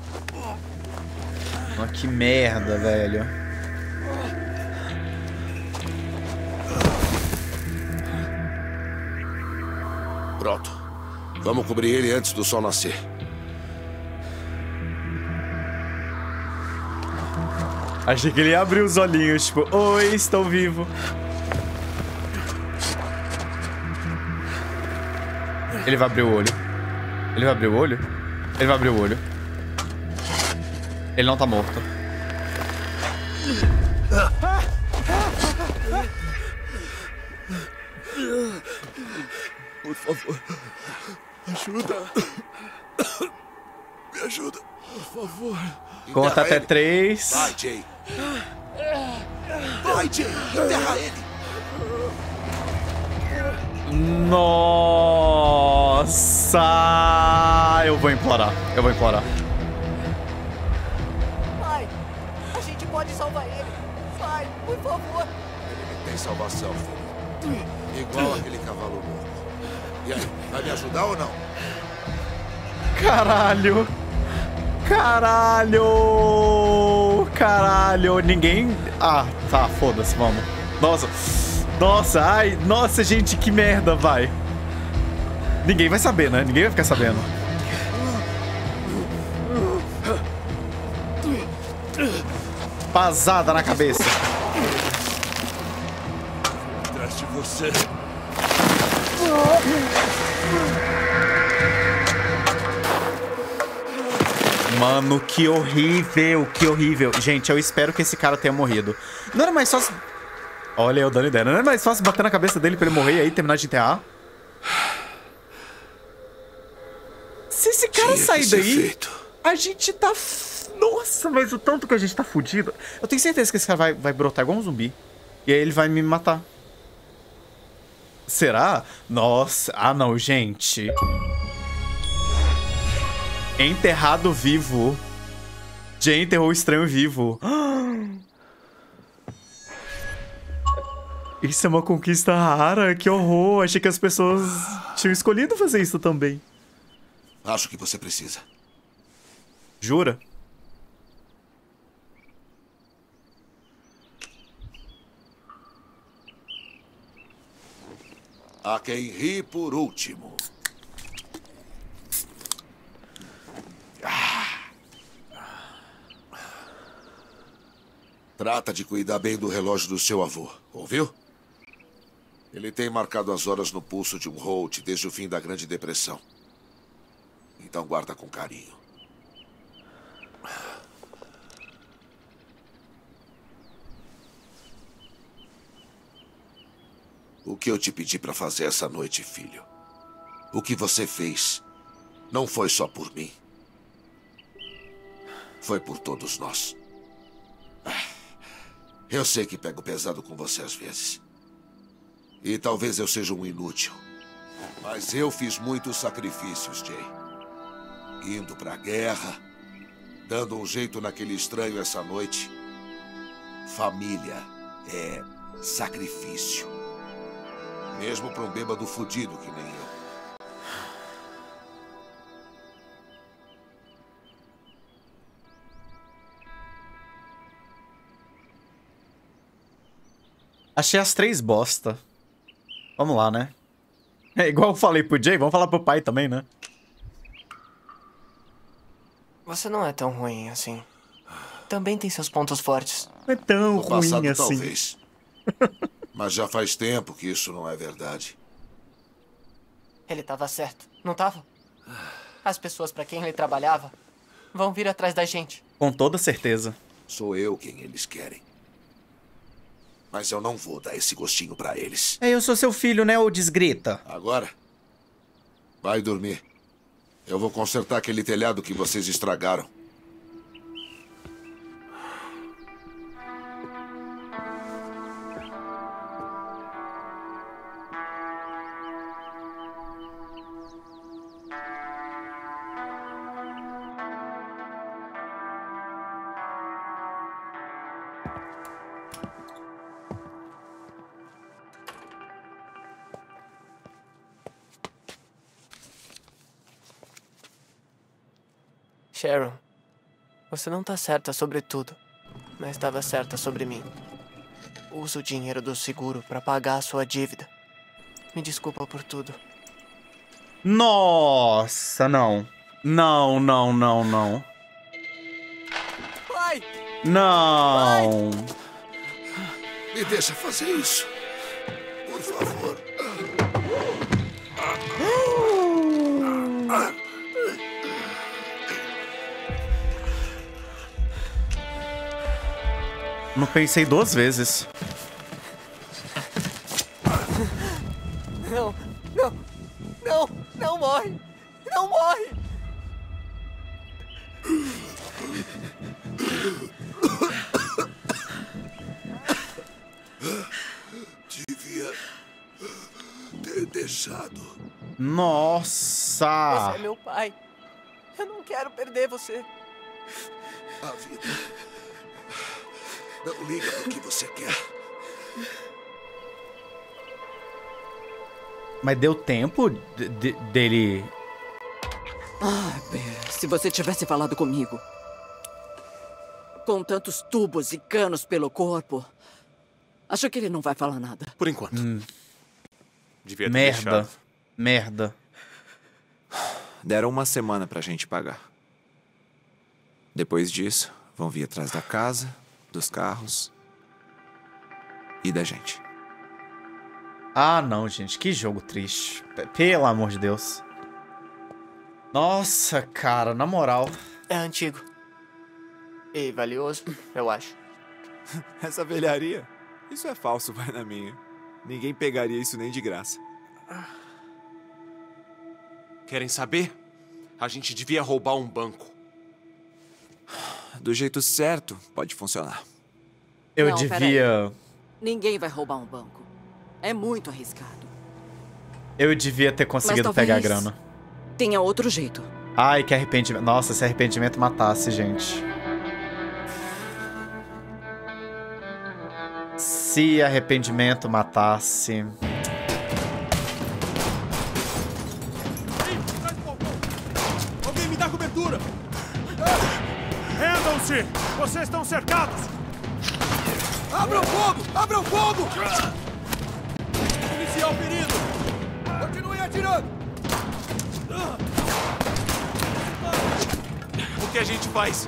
Que merda, velho. Pronto. Vamos cobrir ele antes do sol nascer. Achei que ele ia abrir os olhinhos, tipo, oi, estou vivo. Ele vai abrir o olho. Ele vai abrir o olho? Ele vai abrir o olho. Ele não tá morto. Por favor. Ajuda. Me ajuda, por favor. Conta até 3. Vai, Jay. Vai, Jay. Enterra ele. Nossa! Eu vou implorar. Eu vou implorar. Pai, a gente pode salvar ele. Pai, por favor. Ele não tem salvação, filho. Igual aquele cavalo louco. E aí, vai me ajudar ou não? Caralho! Caralho! Caralho! Ninguém... Ah, tá, foda-se, vamos. Nossa! Nossa, ai, nossa, gente, que merda, vai. Ninguém vai saber, né? Ninguém vai ficar sabendo. Pasada na cabeça. Atrás de você. Mano, que horrível, que horrível. Gente, eu espero que esse cara tenha morrido. Não era mais fácil... Olha, eu dando ideia. Não era mais fácil bater na cabeça dele pra ele morrer e aí terminar de enterrar? Se esse cara sair daí, a gente tá... Nossa, mas o tanto que a gente tá fudido. Eu tenho certeza que esse cara vai brotar igual um zumbi. E aí ele vai me matar. Será? Nossa. Ah, não, gente. Enterrado vivo. Jay enterrou o estranho vivo. Isso é uma conquista rara. Que horror. Achei que as pessoas tinham escolhido fazer isso também. Acho que você precisa. Jura? Há quem ri por último. Trata de cuidar bem do relógio do seu avô, ouviu? Ele tem marcado as horas no pulso de um Holt desde o fim da Grande Depressão. Então guarda com carinho. O que eu te pedi para fazer essa noite, filho? O que você fez não foi só por mim. Foi por todos nós. Eu sei que pego pesado com você às vezes. E talvez eu seja um inútil. Mas eu fiz muitos sacrifícios, Jay. Indo pra guerra, dando um jeito naquele estranho essa noite. Família é sacrifício. Mesmo pra um bêbado fudido que nem eu. Achei as 3 bosta. Vamos lá, né? É igual eu falei pro Jay, vamos falar pro pai também, né? Você não é tão ruim assim. Também tem seus pontos fortes. Não é tão No ruim passado, assim. talvez. Mas já faz tempo que isso não é verdade. Ele tava certo, não tava? As pessoas pra quem ele trabalhava vão vir atrás da gente. Com toda certeza. Sou eu quem eles querem. Mas eu não vou dar esse gostinho pra eles. É, eu sou seu filho, né, ô desgrita? Agora, vai dormir. Eu vou consertar aquele telhado que vocês estragaram. Sharon, você não tá certa sobre tudo, mas estava certa sobre mim. Usa o dinheiro do seguro pra pagar a sua dívida. Me desculpa por tudo. Nossa, não. Não, não, não, não. Pai! Não. Me deixa fazer isso. Por favor. Não pensei 2 vezes. Não, não, não, não morre! Não morre! Devia ter deixado. Nossa! Você é meu pai. Eu não quero perder você. A vida não liga pro que você quer. Mas deu tempo dele... Ah, se você tivesse falado comigo. Com tantos tubos e canos pelo corpo, acho que ele não vai falar nada. Por enquanto. Devia ter Merda. deixado. Merda. Deram 1 semana pra gente pagar. Depois disso, vão vir atrás da casa, dos carros e da gente. Ah, não, gente. Que jogo triste. Pelo amor de Deus. Nossa, cara, na moral. É antigo. E valioso, eu acho. Essa velharia? Isso é falso, vai na minha. Ninguém pegaria isso nem de graça. Querem saber? A gente devia roubar um banco. Do jeito certo, pode funcionar. Eu Não, devia... Ninguém vai roubar um banco. É muito arriscado. Eu devia ter conseguido pegar a grana. Tenha outro jeito. Ai, que arrependimento. Nossa, se arrependimento matasse, gente. Se arrependimento matasse... Alguém me dá cobertura! Rendam-se! Vocês estão cercados! Abram fogo! Abram fogo! Policial ferido! Continuem atirando! O que a gente faz?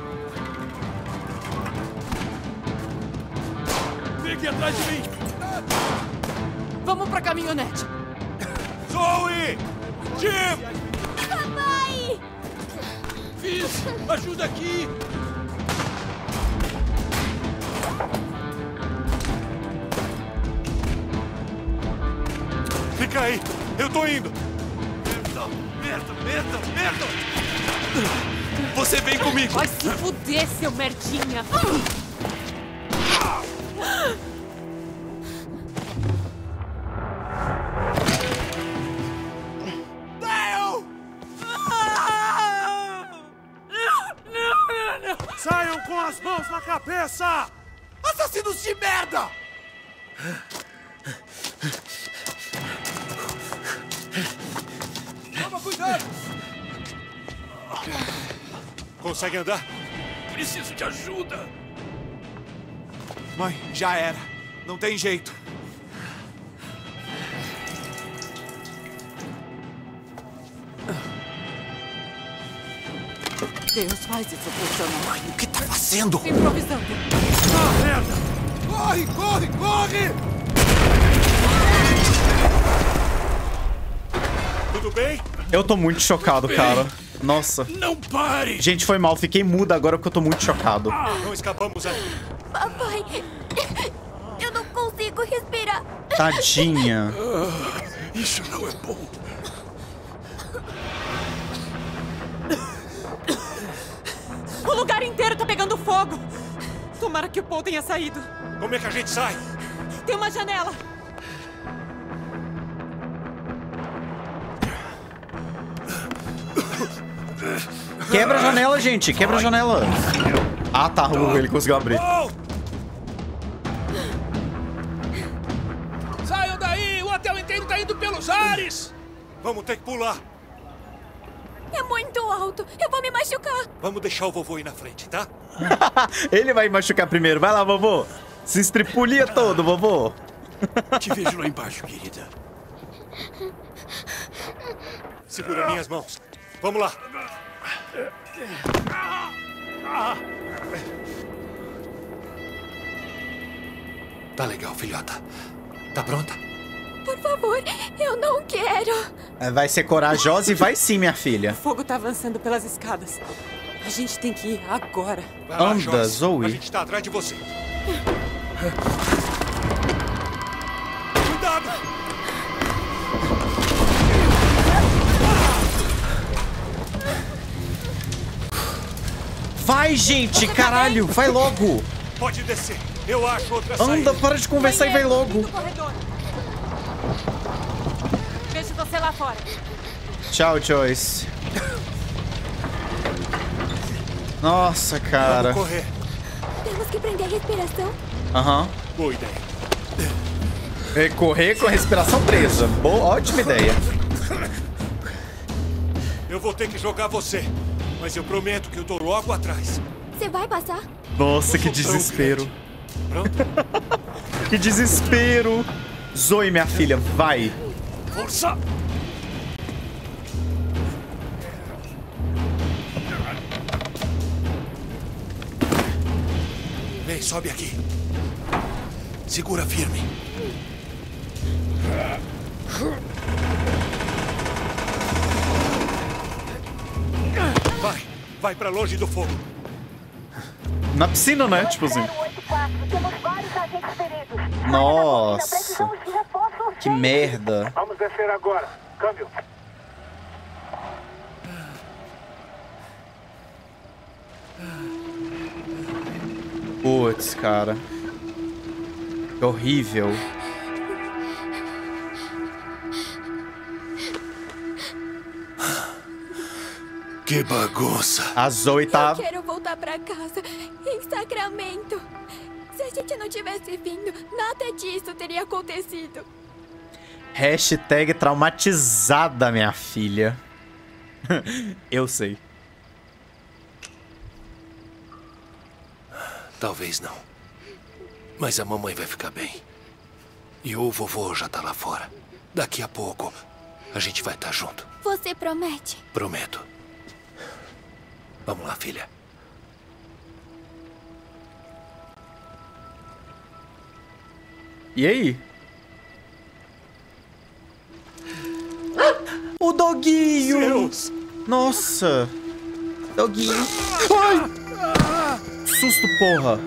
Fique atrás de mim! Vamos pra caminhonete! Zoe! Jim! Papai! Fiz! Ajuda aqui! Fica aí! Eu tô indo! Merda! Merda! Merda! Você vem comigo! Vai se fuder, seu merdinha! Saiam com as mãos na cabeça! Assassinos de merda! Toma cuidado! Consegue andar? Preciso de ajuda! Mãe, já era. Não tem jeito. Deus, faz isso funcionar. Mãe, o que tá fazendo? Improvisando. Ah, merda! Corre, corre, corre! Tudo bem? Eu tô muito chocado, cara. Nossa. Não pare! Gente, foi mal. Fiquei mudo agora porque eu tô muito chocado. Não escapamos aqui. Papai, eu não consigo respirar. Tadinha. Isso não é bom. O lugar inteiro tá pegando fogo! Tomara que o Paul tenha saído. Como é que a gente sai? Tem uma janela. Quebra a janela, gente. Quebra a janela. Ah, tá. Ele conseguiu abrir. Saiam daí! O hotel inteiro tá indo pelos ares! Vamos ter que pular. É muito alto. Eu vou me machucar. Vamos deixar o vovô ir na frente, tá? Ele vai machucar primeiro. Vai lá, vovô. Se estripulia todo, vovô. Te vejo lá embaixo, querida. Segura minhas mãos. Vamos lá. Tá legal, filhota. Tá pronta? Por favor, eu não quero. Vai ser corajosa e vai sim, minha filha. O fogo tá avançando pelas escadas. A gente tem que ir agora. Vai lá, Anda, Zoe. A gente tá atrás de você. Cuidado! Vai, gente, caralho, vai logo. Pode descer. Eu acho outra saída. Anda, para de conversar e vai logo. Vejo você lá fora. Tchau, Joyce. Nossa, cara. Vamos correr. Temos que prender a respiração. Aham. Boa ideia. Correr com a respiração presa. Boa, ótima ideia. Eu vou ter que jogar você, mas eu prometo que eu tô logo atrás. Você vai passar? Nossa, que desespero. Pronto? Que desespero. Zoe, minha filha, vai. Força! Vem, sobe aqui. Segura firme. Vai pra longe do fogo. Na piscina, né? Tipo assim. Nossa. Que merda. Vamos descer agora. Câmbio. Putz, cara. Que horrível. Que bagunça. A Zoe tá... Eu quero voltar pra casa, em Sacramento. Se a gente não tivesse vindo, nada disso teria acontecido. Hashtag traumatizada, minha filha. Eu sei. Talvez não. Mas a mamãe vai ficar bem. E o vovô já tá lá fora. Daqui a pouco, a gente vai estar junto. Você promete? Prometo. Vamos lá, filha. E aí? O doguinho! Deus. Nossa! Doguinho! Ai! Susto, porra!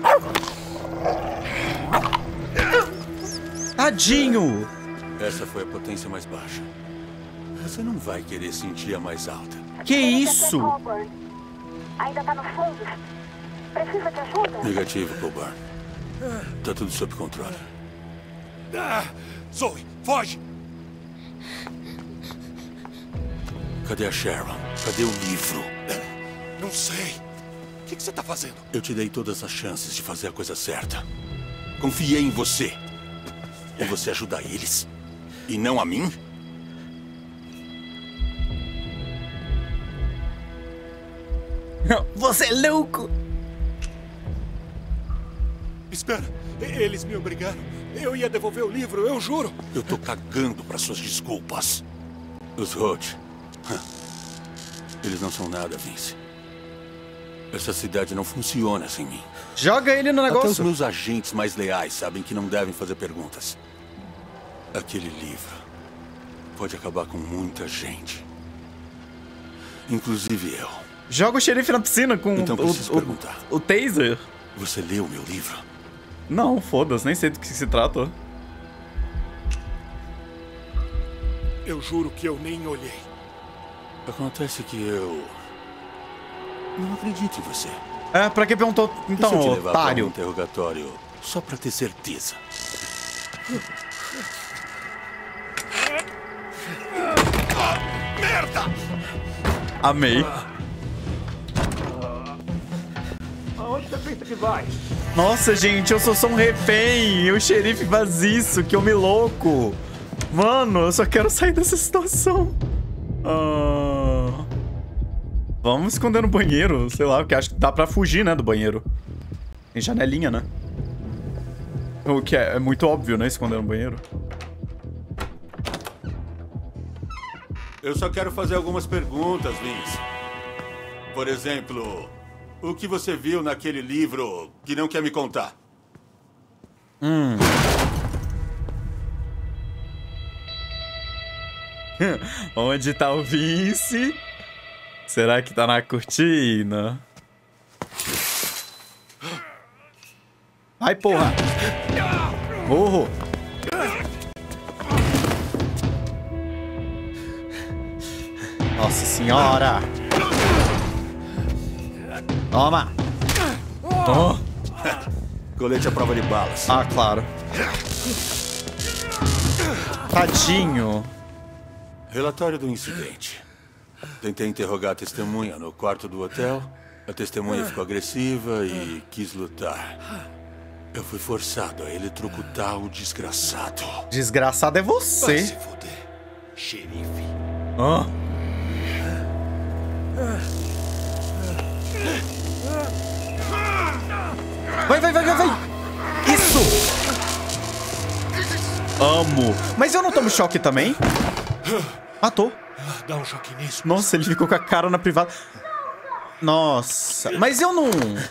Tadinho! Essa foi a potência mais baixa. Você não vai querer sentir a mais alta. Que isso? Ainda tá nos fundos. Precisa de ajuda? Negativo, Coburn. Tá tudo sob controle. Zoe, foge! Cadê a Sharon? Cadê o livro? Não sei. O que você tá fazendo? Eu te dei todas as chances de fazer a coisa certa. Confiei em você. E você ajuda eles. E não a mim? Você é louco! Espera, eles me obrigaram. Eu ia devolver o livro, eu juro. Eu tô cagando para suas desculpas. Os Roth. Eles não são nada, Vince. Essa cidade não funciona sem mim. Joga ele no negócio. Até os meus agentes mais leais sabem que não devem fazer perguntas. Aquele livro pode acabar com muita gente. Inclusive eu. Joga o xerife na piscina com então preciso perguntar. O taser. Você leu meu livro? Não, foda-se, nem sei do que se trata. Eu juro que eu nem olhei. Acontece que eu não acredito em você. Pra que perguntou então, Deixa eu te levar para otário? um interrogatório só pra ter certeza. Merda! Amei. Aonde você pensa que vai? Nossa, gente, eu sou só um refém. E o xerife faz isso, que homem louco. Mano, eu só quero sair dessa situação. Vamos esconder no banheiro, sei lá, porque acho que dá pra fugir, né, do banheiro. Tem janelinha, né? O que é muito óbvio, né, esconder no banheiro. Eu só quero fazer algumas perguntas, Vince. Por exemplo, o que você viu naquele livro que não quer me contar? Onde tá o Vince? Será que tá na cortina? Vai, porra! Morro! Nossa senhora! Toma! Oh. Colete à prova de balas. Ah, claro. Tadinho. Relatório do incidente. Tentei interrogar a testemunha no quarto do hotel. A testemunha ficou agressiva e quis lutar. Eu fui forçado a eletrocutar o desgraçado. Desgraçado é você. Vai se fuder, xerife. Ah. Vai. Isso! Amo. Mas eu não tomo choque também? Matou. Dá um choque nisso. Nossa, ele ficou com a cara na privada. Nossa. Mas eu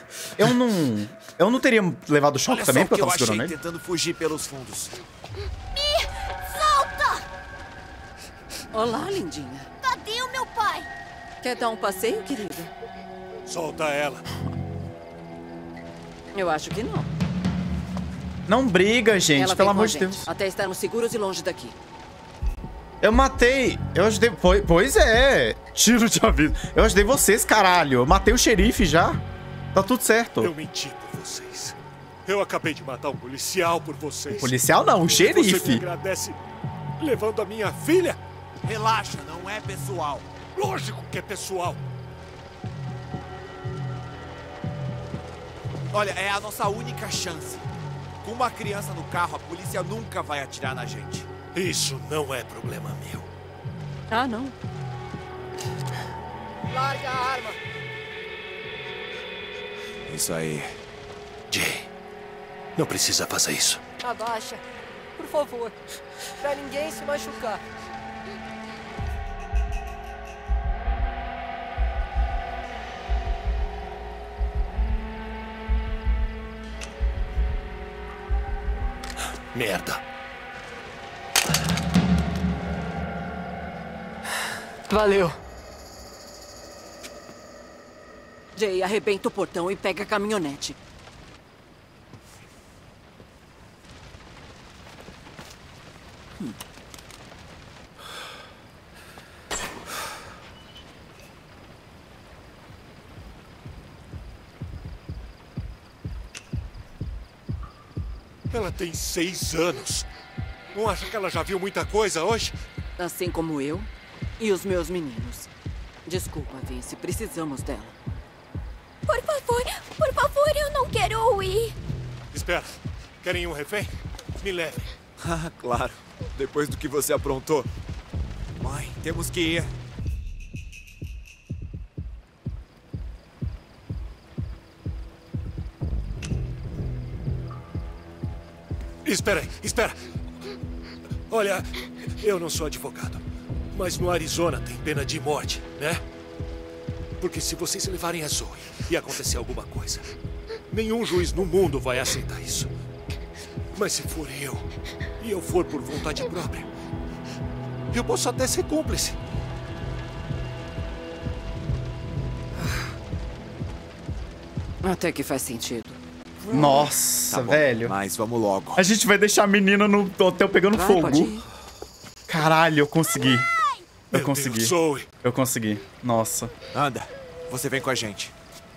não teria levado choque também, porque eu tava segurando ele? Tentando fugir pelos fundos. Me solta! Olá, lindinha. Cadê o meu pai? Quer dar um passeio, querida? Solta ela. Eu acho que não. Não briga, gente, Ela pelo vem com amor a de gente, Deus. Até estarmos seguros e longe daqui. Eu matei. Eu ajudei. Pois é. Tiro de aviso. Eu ajudei vocês, caralho. Eu matei o xerife já. Tá tudo certo. Eu menti por vocês. Eu acabei de matar um policial por vocês. Policial não, um xerife. Você me agradece levando a minha filha? Relaxa, não é pessoal. Lógico que é pessoal. Olha, é a nossa única chance. Com uma criança no carro, a polícia nunca vai atirar na gente. Isso não é problema meu. Ah, não. Larga a arma. Isso aí. Jay, não precisa fazer isso. Abaixa. Por favor. Pra ninguém se machucar. Merda. Valeu. Jay, arrebenta o portão e pega a caminhonete. Ela tem 6 anos. Não acha que ela já viu muita coisa hoje? Assim como eu e os meus meninos. Desculpa, Vince, precisamos dela. Por favor, eu não quero ir. Espera, querem um refém? Me levem. Ah, claro. Depois do que você aprontou. Mãe, temos que ir. Espera aí, espera. Olha, eu não sou advogado, mas no Arizona tem pena de morte, né? Porque se vocês levarem a Zoe e acontecer alguma coisa, nenhum juiz no mundo vai aceitar isso. Mas se for eu, e eu for por vontade própria, eu posso até ser cúmplice. Até que faz sentido. Nossa, Tá bom, velho. mas vamos logo. A gente vai deixar a menina no hotel pegando Vai, fogo. pode ir. Caralho, eu consegui. Eu Meu consegui. Deus, Zoe. Eu consegui. Nossa. Anda, você vem com a gente.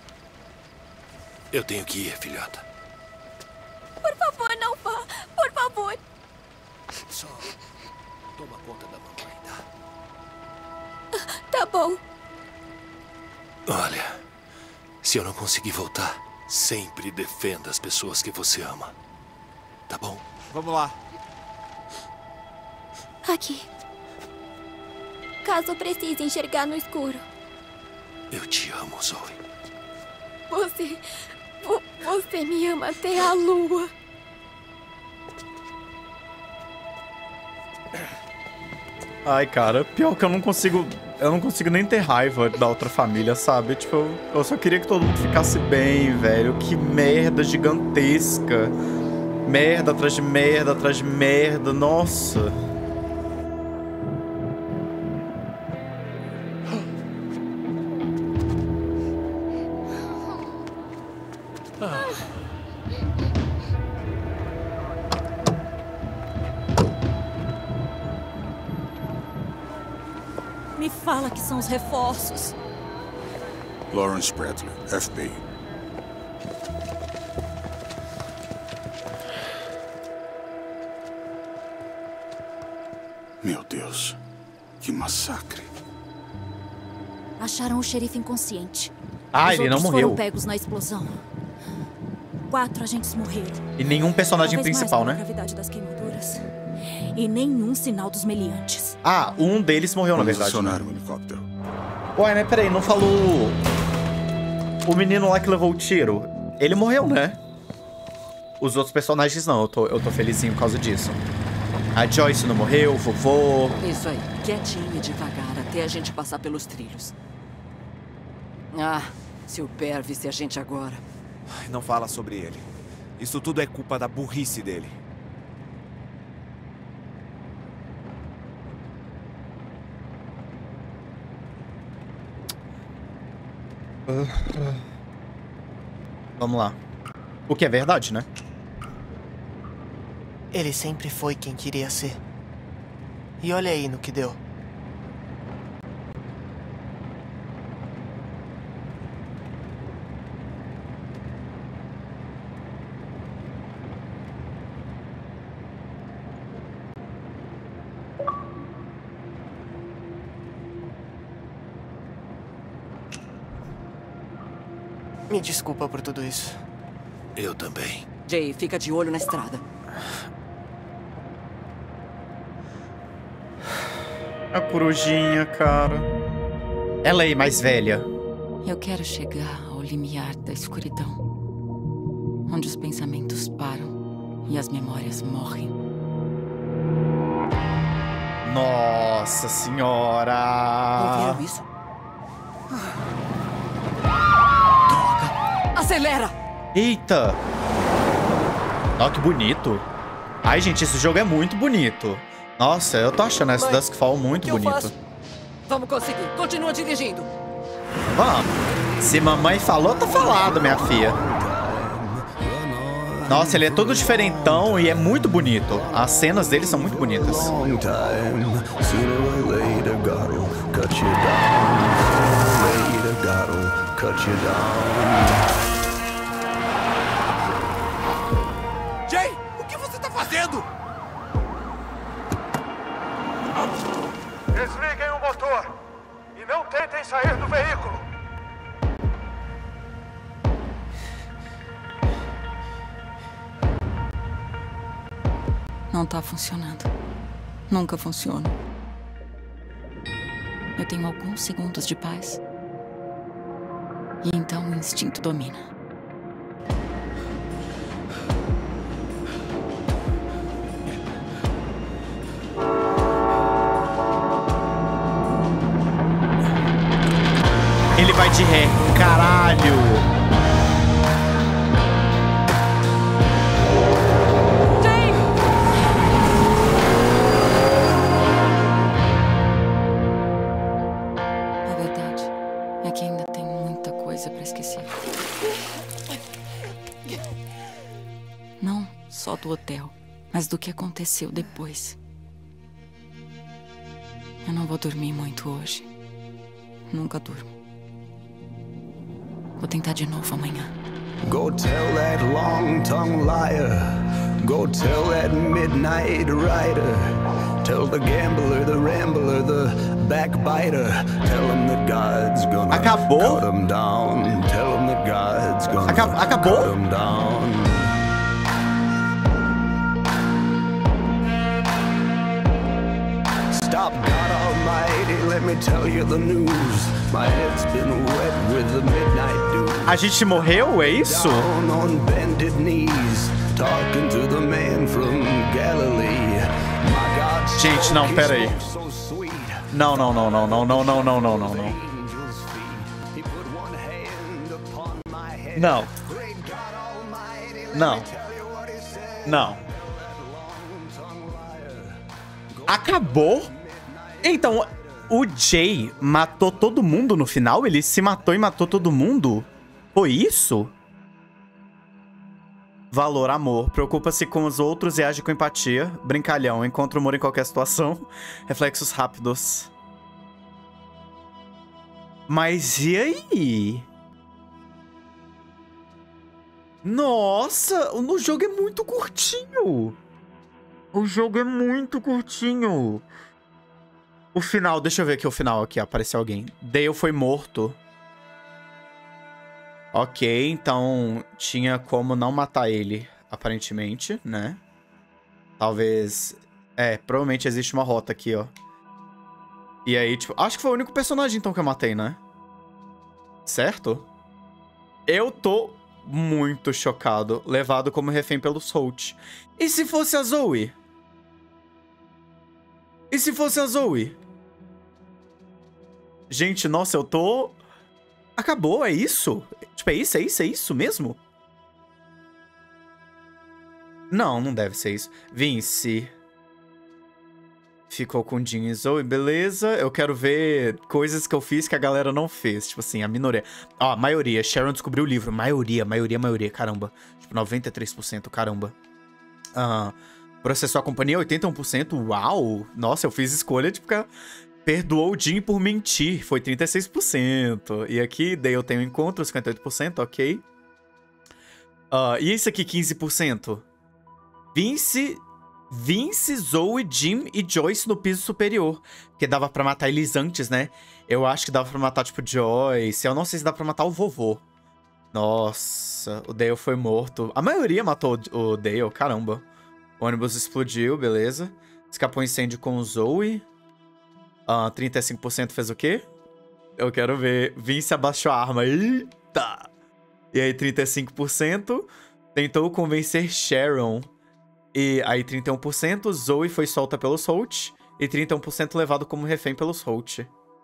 Eu tenho que ir, filhota. Por favor, não vá. Por favor. Só toma conta da mamãe, tá? Tá bom. Olha, se eu não conseguir voltar, sempre defenda as pessoas que você ama. Tá bom? Vamos lá. Aqui. Caso precise enxergar no escuro. Eu te amo, Zoe. Você me ama até a lua. Ai, cara, pior que eu não consigo nem ter raiva da outra família, sabe? Tipo, eu só queria que todo mundo ficasse bem, velho. Que merda gigantesca. Merda atrás de merda atrás de merda, nossa. Me fala que são os reforços. Lawrence Bradley, FBI. Meu Deus, que massacre. Acharam o xerife inconsciente. Ah, ele não morreu. Foram pegos na explosão. 4 agentes morreram. E nenhum personagem Talvez principal, mais né? pela gravidade das queimaduras. E nenhum sinal dos meliantes. Ah, um deles morreu, na verdade. Acionar o helicóptero. Ué, né? Peraí, não falou... O menino lá que levou o tiro. Ele morreu, né? Os outros personagens não. Eu tô felizinho por causa disso. A Joyce não morreu, o vovô... Isso aí, quietinho e devagar, até a gente passar pelos trilhos. Ah, se o Per visse a gente agora. Não fala sobre ele. Isso tudo é culpa da burrice dele. Vamos lá. O que é verdade, né? Ele sempre foi quem queria ser. E olha aí no que deu. Me desculpa por tudo isso. Eu também. Jay, fica de olho na estrada. A corujinha, cara. Ela aí, mais velha. Eu quero chegar ao limiar da escuridão, onde os pensamentos param e as memórias morrem. Nossa senhora! Ouviram isso? Acelera! Eita! Olha que bonito. Ai, gente, esse jogo é muito bonito. Nossa, eu tô achando esse Duskfall muito bonito. Vamos conseguir. Continua dirigindo. Vamos. Se mamãe falou, tá falado, minha filha. Nossa, ele é todo diferentão e é muito bonito. As cenas dele são muito bonitas. Jay, o que você tá fazendo? Desliguem o motor e não tentem sair do veículo. Não tá funcionando. Nunca funciona. Eu tenho alguns segundos de paz. E então o instinto domina. Ele vai de ré. Caralho! A verdade é que ainda tem muita coisa pra esquecer. Não só do hotel, mas do que aconteceu depois. Eu não vou dormir muito hoje. Nunca durmo. Vou tentar de novo amanhã. Go tell that long-tongued liar. Go tell that midnight rider. Tell the gambler, the rambler, the backbiter. Tell him that God's gonna cut him down. Tell him that God's gonna cut him down. Stop, God Almighty, let me tell you the news. My head's been wet with the midnight dew. A gente morreu, é isso? Down on bended knees, talking to the man from Galilee. My God, gente, não, pera aí. Não. Não. Acabou? Então, o Jay matou todo mundo no final? Ele se matou e matou todo mundo? Foi isso? Valor, amor. Preocupa-se com os outros e age com empatia. Brincalhão. Encontra humor em qualquer situação. Reflexos rápidos. Mas e aí? Nossa, o jogo é muito curtinho. O jogo é muito curtinho. O final, deixa eu ver aqui o final aqui, apareceu alguém. Dale foi morto. Ok, então tinha como não matar ele, aparentemente, né? Talvez... provavelmente existe uma rota aqui, ó. E aí, tipo... Acho que foi o único personagem, então, que eu matei, né? Certo? Eu tô muito chocado. Levado como refém pelos Holt. E se fosse a Zoe? E se fosse a Zoe? Gente, nossa, eu tô... Acabou, é isso? Tipo, é isso mesmo? Não deve ser isso. Vince. Ficou com Jim e Zoe, beleza. Eu quero ver coisas que eu fiz que a galera não fez. Tipo assim, a minoria. Ó, a maioria. Sharon descobriu o livro. Maioria. Caramba. Tipo, 93%, caramba. Processou a companhia, 81%. Uau! Nossa, eu fiz escolha de ficar... Perdoou o Jim por mentir. Foi 36%. E aqui, daí eu tenho encontro, 58%, ok. E esse aqui, 15%. Vince, Zoe, Jim e Joyce no piso superior. Porque dava pra matar eles antes, né? Eu acho que dava pra matar, tipo, Joyce. Eu não sei se dá pra matar o vovô. Nossa, o Dale foi morto. A maioria matou o Dale, caramba. O ônibus explodiu, beleza. Escapou incêndio com o Zoe. 35% fez o quê? Eu quero ver. Vince abaixou a arma. Eita! E aí, 35%. Tentou convencer Sharon. E aí, 31%. Zoe foi solta pelos Holt. E 31% levado como refém pelos Holt.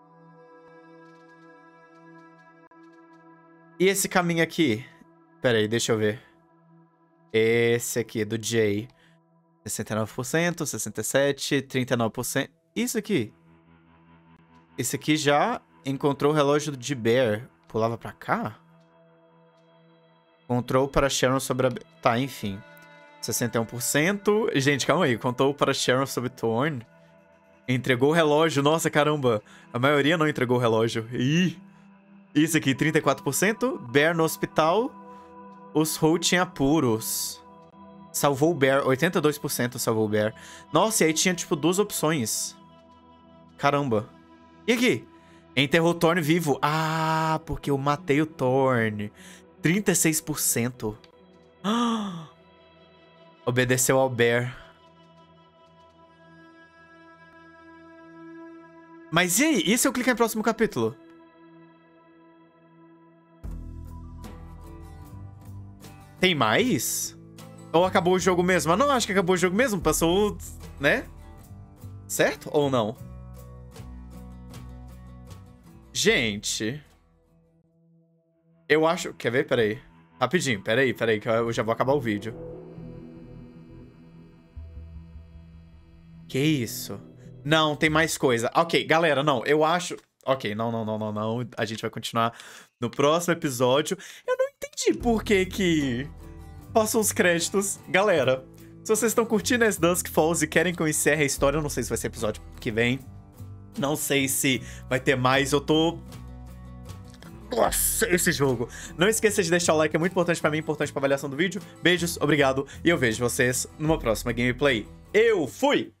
E esse caminho aqui? Pera aí, deixa eu ver. Esse aqui, do Jay. 69%, 67%, 39%. Isso aqui. Esse aqui já encontrou o relógio de Bear. Pulava pra cá? Encontrou para Sharon sobre a... Tá, enfim. 61%. Gente, calma aí. Contou para Sharon sobre Thorn. Entregou o relógio. Nossa, caramba. A maioria não entregou o relógio. Ih. Isso aqui, 34%. Bear no hospital. Os Holt em apuros. Salvou o Bear. 82% salvou o Bear. Nossa, e aí tinha, tipo, duas opções. Caramba. E aqui? Enterrou o Thorn vivo. Ah, porque eu matei o Thorn. 36%. Obedeceu ao Bear. Mas e aí? E se eu clicar em próximo capítulo? Tem mais? Ou acabou o jogo mesmo? Eu não acho que acabou o jogo mesmo. Passou, né? Certo? Ou não? Gente. Eu acho... Quer ver? Pera aí. Rapidinho. Pera aí, que eu já vou acabar o vídeo. Que isso? Não, tem mais coisa. Ok, galera, não. Eu acho... Ok, não. A gente vai continuar no próximo episódio. Eu não entendi por que passam os créditos. Galera, se vocês estão curtindo As Dusk Falls e querem que eu encerre a história, eu não sei se vai ser episódio que vem. Não sei se vai ter mais, eu tô... Nossa, esse jogo. Não esqueça de deixar o like, é muito importante pra mim, importante pra avaliação do vídeo. Beijos, obrigado, e eu vejo vocês numa próxima gameplay. Eu fui!